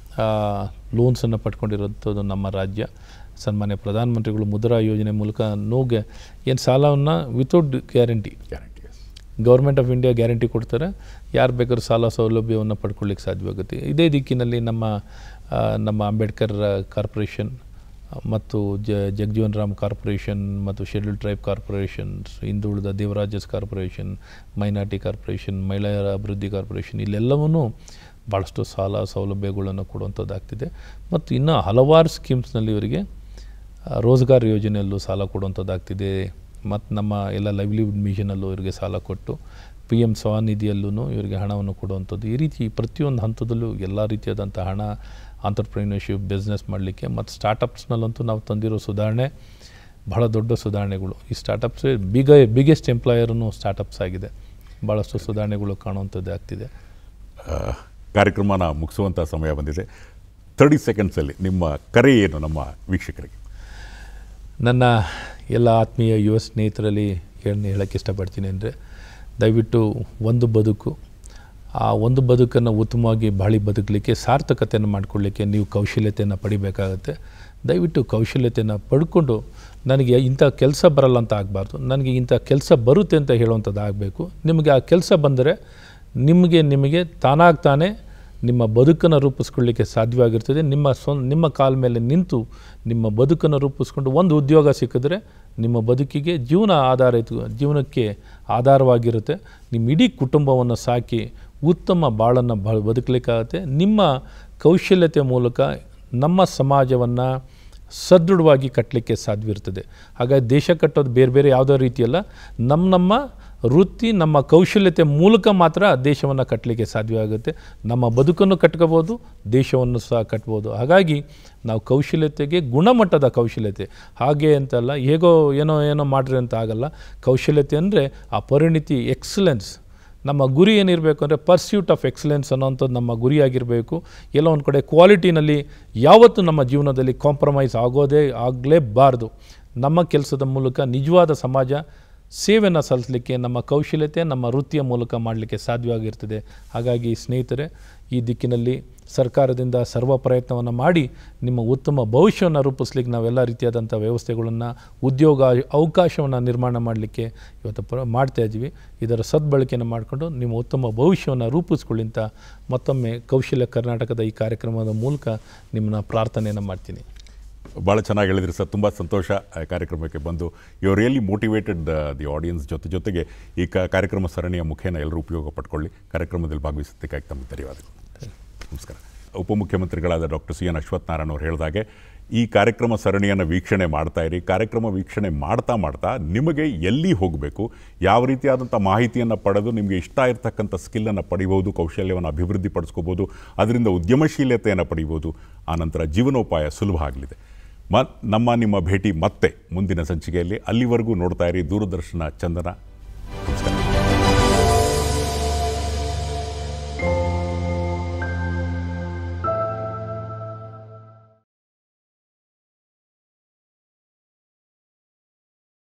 ಲೋನ್ಸನ್ನು ಪಡ್ಕೊಂಡಿರೋಂಥದ್ದು ನಮ್ಮ ರಾಜ್ಯ. ಸನ್ಮಾನ್ಯ ಪ್ರಧಾನಮಂತ್ರಿಗಳು ಮುದ್ರಾ ಯೋಜನೆ ಮೂಲಕ ಏನು ಸಾಲವನ್ನು without guarantee government of India guarantee ಕೊಡ್ತಾರೆ, ಯಾರು ಬೇಕಾದ್ರೂ ಸಾಲ ಸೌಲಭ್ಯವನ್ನು ಪಡ್ಕೊಳ್ಳಿಕ್ಕೆ ಸಾಧ್ಯವಾಗುತ್ತೆ. ಇದೇ ದಿಕ್ಕಿನಲ್ಲಿ ನಮ್ಮ ಅಂಬೇಡ್ಕರ್ ಕಾರ್ಪೊರೇಷನ್ ಮತ್ತು ಜಗಜೀವನ್ ರಾಮ್ ಕಾರ್ಪೊರೇಷನ್ ಮತ್ತು ಶೆಡ್ಯೂಲ್ಡ್ ಟ್ರೈಬ್ ಕಾರ್ಪೊರೇಷನ್ಸ್, ಹಿಂದುಳಿದ ದೇವರಾಜಸ್ ಕಾರ್ಪೊರೇಷನ್, ಮೈನಾರಿಟಿ ಕಾರ್ಪೊರೇಷನ್, ಮಹಿಳೆಯರ ಅಭಿವೃದ್ಧಿ ಕಾರ್ಪೊರೇಷನ್, ಇಲ್ಲೆಲ್ಲವೂ ಭಾಳಷ್ಟು ಸಾಲ ಸೌಲಭ್ಯಗಳನ್ನು ಕೊಡುವಂಥದ್ದಾಗ್ತಿದೆ. ಮತ್ತು ಇನ್ನೂ ಹಲವಾರು ಸ್ಕೀಮ್ಸ್ನಲ್ಲಿ ಇವರಿಗೆ ರೋಜ್ಗಾರ್ ಯೋಜನೆಯಲ್ಲೂ ಸಾಲ ಕೊಡುವಂಥದ್ದಾಗ್ತಿದೆ. ಮತ್ತು ನಮ್ಮ ಎಲ್ಲ ಲೈವ್ಲಿಹುಡ್ ಮಿಷನಲ್ಲೂ ಇವರಿಗೆ ಸಾಲ ಕೊಟ್ಟು PM ಸ್ವನಿಧಿಯಲ್ಲೂ ಇವರಿಗೆ ಹಣವನ್ನು ಕೊಡುವಂಥದ್ದು. ಈ ರೀತಿ ಪ್ರತಿಯೊಂದು ಹಂತದಲ್ಲೂ ಎಲ್ಲ ರೀತಿಯಾದಂಥ ಹಣ, ಆಂಟ್ರಪ್ರಿನರ್ಶಿಪ್, ಬಿಸ್ನೆಸ್ ಮಾಡಲಿಕ್ಕೆ. ಮತ್ತು ಸ್ಟಾರ್ಟಪ್ಸ್ನಲ್ಲಂತೂ ನಾವು ತಂದಿರೋ ಸುಧಾರಣೆ ಬಹಳ ದೊಡ್ಡ ಸುಧಾರಣೆಗಳು. ಈ ಸ್ಟಾರ್ಟಪ್ಸ್ ಬಿಗ್ಗೆಸ್ಟ್ ಎಂಪ್ಲಾಯರ್ನು ಸ್ಟಾರ್ಟಪ್ಸ್ ಆಗಿದೆ. ಭಾಳಷ್ಟು ಸುಧಾರಣೆಗಳು ಕಾಣುವಂಥದ್ದು ಆಗ್ತಿದೆ. ಕಾರ್ಯಕ್ರಮನ ಮುಗಿಸುವಂಥ ಸಮಯ ಬಂದಿದೆ. 30 ಸೆಕೆಂಡ್ಸಲ್ಲಿ ನಿಮ್ಮ ಕರೆ ಏನು ನಮ್ಮ ವೀಕ್ಷಕರಿಗೆ? ನನ್ನ ಎಲ್ಲ ಆತ್ಮೀಯ ಯುವ ಸ್ನೇಹಿತರಲ್ಲಿ ಹೇಳೋಕ್ಕೆ ಇಷ್ಟಪಡ್ತೀನಿ ಅಂದರೆ, ದಯವಿಟ್ಟು ಒಂದು ಬದುಕು, ಆ ಒಂದು ಬದುಕನ್ನು ಉತ್ತಮವಾಗಿ ಬಾಳಿ ಬದುಕಲಿಕ್ಕೆ, ಸಾರ್ಥಕತೆಯನ್ನು ಮಾಡಿಕೊಳ್ಳಿಕ್ಕೆ ನೀವು ಕೌಶಲ್ಯತೆಯನ್ನು ಪಡಿಬೇಕಾಗತ್ತೆ. ದಯವಿಟ್ಟು ಕೌಶಲ್ಯತೆಯನ್ನು ಪಡ್ಕೊಂಡು ನನಗೆ ಇಂಥ ಕೆಲಸ ಬರಲ್ಲ ಅಂತ ಆಗಬಾರ್ದು, ನನಗೆ ಇಂಥ ಕೆಲಸ ಬರುತ್ತೆ ಅಂತ ಹೇಳುವಂಥದ್ದು ಆಗಬೇಕು. ನಿಮಗೆ ಆ ಕೆಲಸ ಬಂದರೆ ನಿಮಗೆ ತಾನಾಗ್ತಾನೆ ನಿಮ್ಮ ಬದುಕನ್ನು ರೂಪಿಸ್ಕೊಳ್ಳಿಕ್ಕೆ ಸಾಧ್ಯವಾಗಿರ್ತದೆ. ನಿಮ್ಮ ಕಾಲ ಮೇಲೆ ನಿಂತು ನಿಮ್ಮ ಬದುಕನ್ನು ರೂಪಿಸ್ಕೊಂಡು ಒಂದು ಉದ್ಯೋಗ ಸಿಕ್ಕಿದ್ರೆ ನಿಮ್ಮ ಬದುಕಿಗೆ ಜೀವನಕ್ಕೆ ಆಧಾರವಾಗಿರುತ್ತೆ. ನಿಮ್ಮ ಇಡೀ ಕುಟುಂಬವನ್ನು ಸಾಕಿ ಉತ್ತಮ ಬಾಳನ್ನು ಬದುಕಲಿಕ್ಕಾಗತ್ತೆ. ನಿಮ್ಮ ಕೌಶಲ್ಯತೆ ಮೂಲಕ ನಮ್ಮ ಸಮಾಜವನ್ನು ಸದೃಢವಾಗಿ ಕಟ್ಟಲಿಕ್ಕೆ ಸಾಧ್ಯವಿರ್ತದೆ. ಹಾಗಾಗಿ ದೇಶ ಕಟ್ಟೋದು ಬೇರೆ ಬೇರೆ ಯಾವುದೋ ರೀತಿಯಲ್ಲ, ನಮ್ಮ ವೃತ್ತಿ, ನಮ್ಮ ಕೌಶಲ್ಯತೆ ಮೂಲಕ ಮಾತ್ರ ದೇಶವನ್ನು ಕಟ್ಟಲಿಕ್ಕೆ ಸಾಧ್ಯವಾಗುತ್ತೆ. ನಮ್ಮ ಬದುಕನ್ನು ಕಟ್ಕೋಬೋದು, ದೇಶವನ್ನು ಸಹ ಕಟ್ಬೋದು. ಹಾಗಾಗಿ ನಾವು ಕೌಶಲ್ಯತೆಗೆ ಗುಣಮಟ್ಟದ ಕೌಶಲ್ಯತೆ, ಹಾಗೆ ಅಂತಲ್ಲ ಹೇಗೋ ಏನೋ ಮಾಡ್ರಿ ಅಂತ ಆಗಲ್ಲ. ಕೌಶಲ್ಯತೆ ಅಂದರೆ ಆ ಪರಿಣಿತಿ, ಎಕ್ಸಲೆನ್ಸ್. ನಮ್ಮ ಗುರಿ ಏನಿರಬೇಕು ಅಂದರೆ ಪರ್ಸ್ಯೂಟ್ ಆಫ್ ಎಕ್ಸಲೆನ್ಸ್ ಅನ್ನೋಂಥದ್ದು ನಮ್ಮ ಗುರಿಯಾಗಿರಬೇಕು. ಎಲ್ಲ ಒಂದು ಕಡೆ ಕ್ವಾಲಿಟಿನಲ್ಲಿ ಯಾವತ್ತೂ ನಮ್ಮ ಜೀವನದಲ್ಲಿ ಕಾಂಪ್ರಮೈಸ್ ಆಗಲೇಬಾರ್ದು. ನಮ್ಮ ಕೆಲಸದ ಮೂಲಕ ನಿಜವಾದ ಸಮಾಜ ಸೇವೆಯನ್ನು ಸಲ್ಲಿಸಲಿಕ್ಕೆ ನಮ್ಮ ಕೌಶಲ್ಯತೆ, ನಮ್ಮ ವೃತ್ತಿಯ ಮೂಲಕ ಮಾಡಲಿಕ್ಕೆ ಸಾಧ್ಯವಾಗಿರ್ತದೆ. ಹಾಗಾಗಿ ಸ್ನೇಹಿತರೆ, ಈ ದಿಕ್ಕಿನಲ್ಲಿ ಸರ್ಕಾರದಿಂದ ಸರ್ವ ಪ್ರಯತ್ನವನ್ನು ಮಾಡಿ ನಿಮ್ಮ ಉತ್ತಮ ಭವಿಷ್ಯವನ್ನು ರೂಪಿಸ್ಲಿಕ್ಕೆ ನಾವೆಲ್ಲ ರೀತಿಯಾದಂಥ ವ್ಯವಸ್ಥೆಗಳನ್ನು, ಉದ್ಯೋಗ ಅವಕಾಶವನ್ನು ನಿರ್ಮಾಣ ಮಾಡಲಿಕ್ಕೆ ಇವತ್ತು ಮಾಡ್ತಾಯಿದ್ದೀವಿ. ಇದರ ಸದ್ಬಳಕೆಯನ್ನು ಮಾಡಿಕೊಂಡು ನಿಮ್ಮ ಉತ್ತಮ ಭವಿಷ್ಯವನ್ನು ರೂಪಿಸ್ಕೊಳ್ಳಿ ಅಂತ ಮತ್ತೊಮ್ಮೆ ಕೌಶಲ್ಯ ಕರ್ನಾಟಕದ ಈ ಕಾರ್ಯಕ್ರಮದ ಮೂಲಕ ನಿಮ್ಮನ್ನ ಪ್ರಾರ್ಥನೆಯನ್ನು ಮಾಡ್ತೀನಿ. ಭಾಳ ಚೆನ್ನಾಗಿ ಹೇಳಿದ್ರಿ ಸರ್. ತುಂಬ ಸಂತೋಷ ಕಾರ್ಯಕ್ರಮಕ್ಕೆ ಬಂದು. You really motivated the audience. ಜೊತೆಗೆ ಈ ಕಾರ್ಯಕ್ರಮ ಸರಣಿಯ ಮುಖೇನ ಎಲ್ಲರೂ ಉಪಯೋಗ ಪಡ್ಕೊಳ್ಳಿ. ಕಾರ್ಯಕ್ರಮದಲ್ಲಿ ಭಾಗವಹಿಸೋದಕ್ಕಾಗಿ ತಮಗೆ ಧನ್ಯವಾದಗಳು. ನಮಸ್ಕಾರ. ಉಪಮುಖ್ಯಮಂತ್ರಿಗಳಾದ doctor C N Ashwath Narayan ಅವರು ಹೇಳಿದಾಗೆ ಈ ಕಾರ್ಯಕ್ರಮ ಸರಣಿಯನ್ನು ವೀಕ್ಷಣೆ ಮಾಡ್ತಾಯಿರಿ. ಕಾರ್ಯಕ್ರಮ ವೀಕ್ಷಣೆ ಮಾಡ್ತಾ ನಿಮಗೆ ಎಲ್ಲಿ ಹೋಗಬೇಕು, ಯಾವ ರೀತಿಯಾದಂಥ ಮಾಹಿತಿಯನ್ನು ಪಡೆದು ನಿಮಗೆ ಇಷ್ಟ ಇರತಕ್ಕಂಥ ಸ್ಕಿಲ್ಲನ್ನು ಪಡಿಬೋದು, ಕೌಶಲ್ಯವನ್ನು ಅಭಿವೃದ್ಧಿ ಪಡಿಸ್ಕೋಬೋದು, ಅದರಿಂದ ಉದ್ಯಮಶೀಲತೆಯನ್ನು ಪಡಿಬೋದು, ಆನಂತರ ಜೀವನೋಪಾಯ ಸುಲಭ ಆಗಲಿದೆ. ನಿಮ್ಮ ಭೇಟಿ ಮತ್ತೆ ಮುಂದಿನ ಸಂಚಿಕೆಯಲ್ಲಿ. ಅಲ್ಲಿವರೆಗೂ ನೋಡ್ತಾ ಇರಿ ದೂರದರ್ಶನ ಚಂದನ.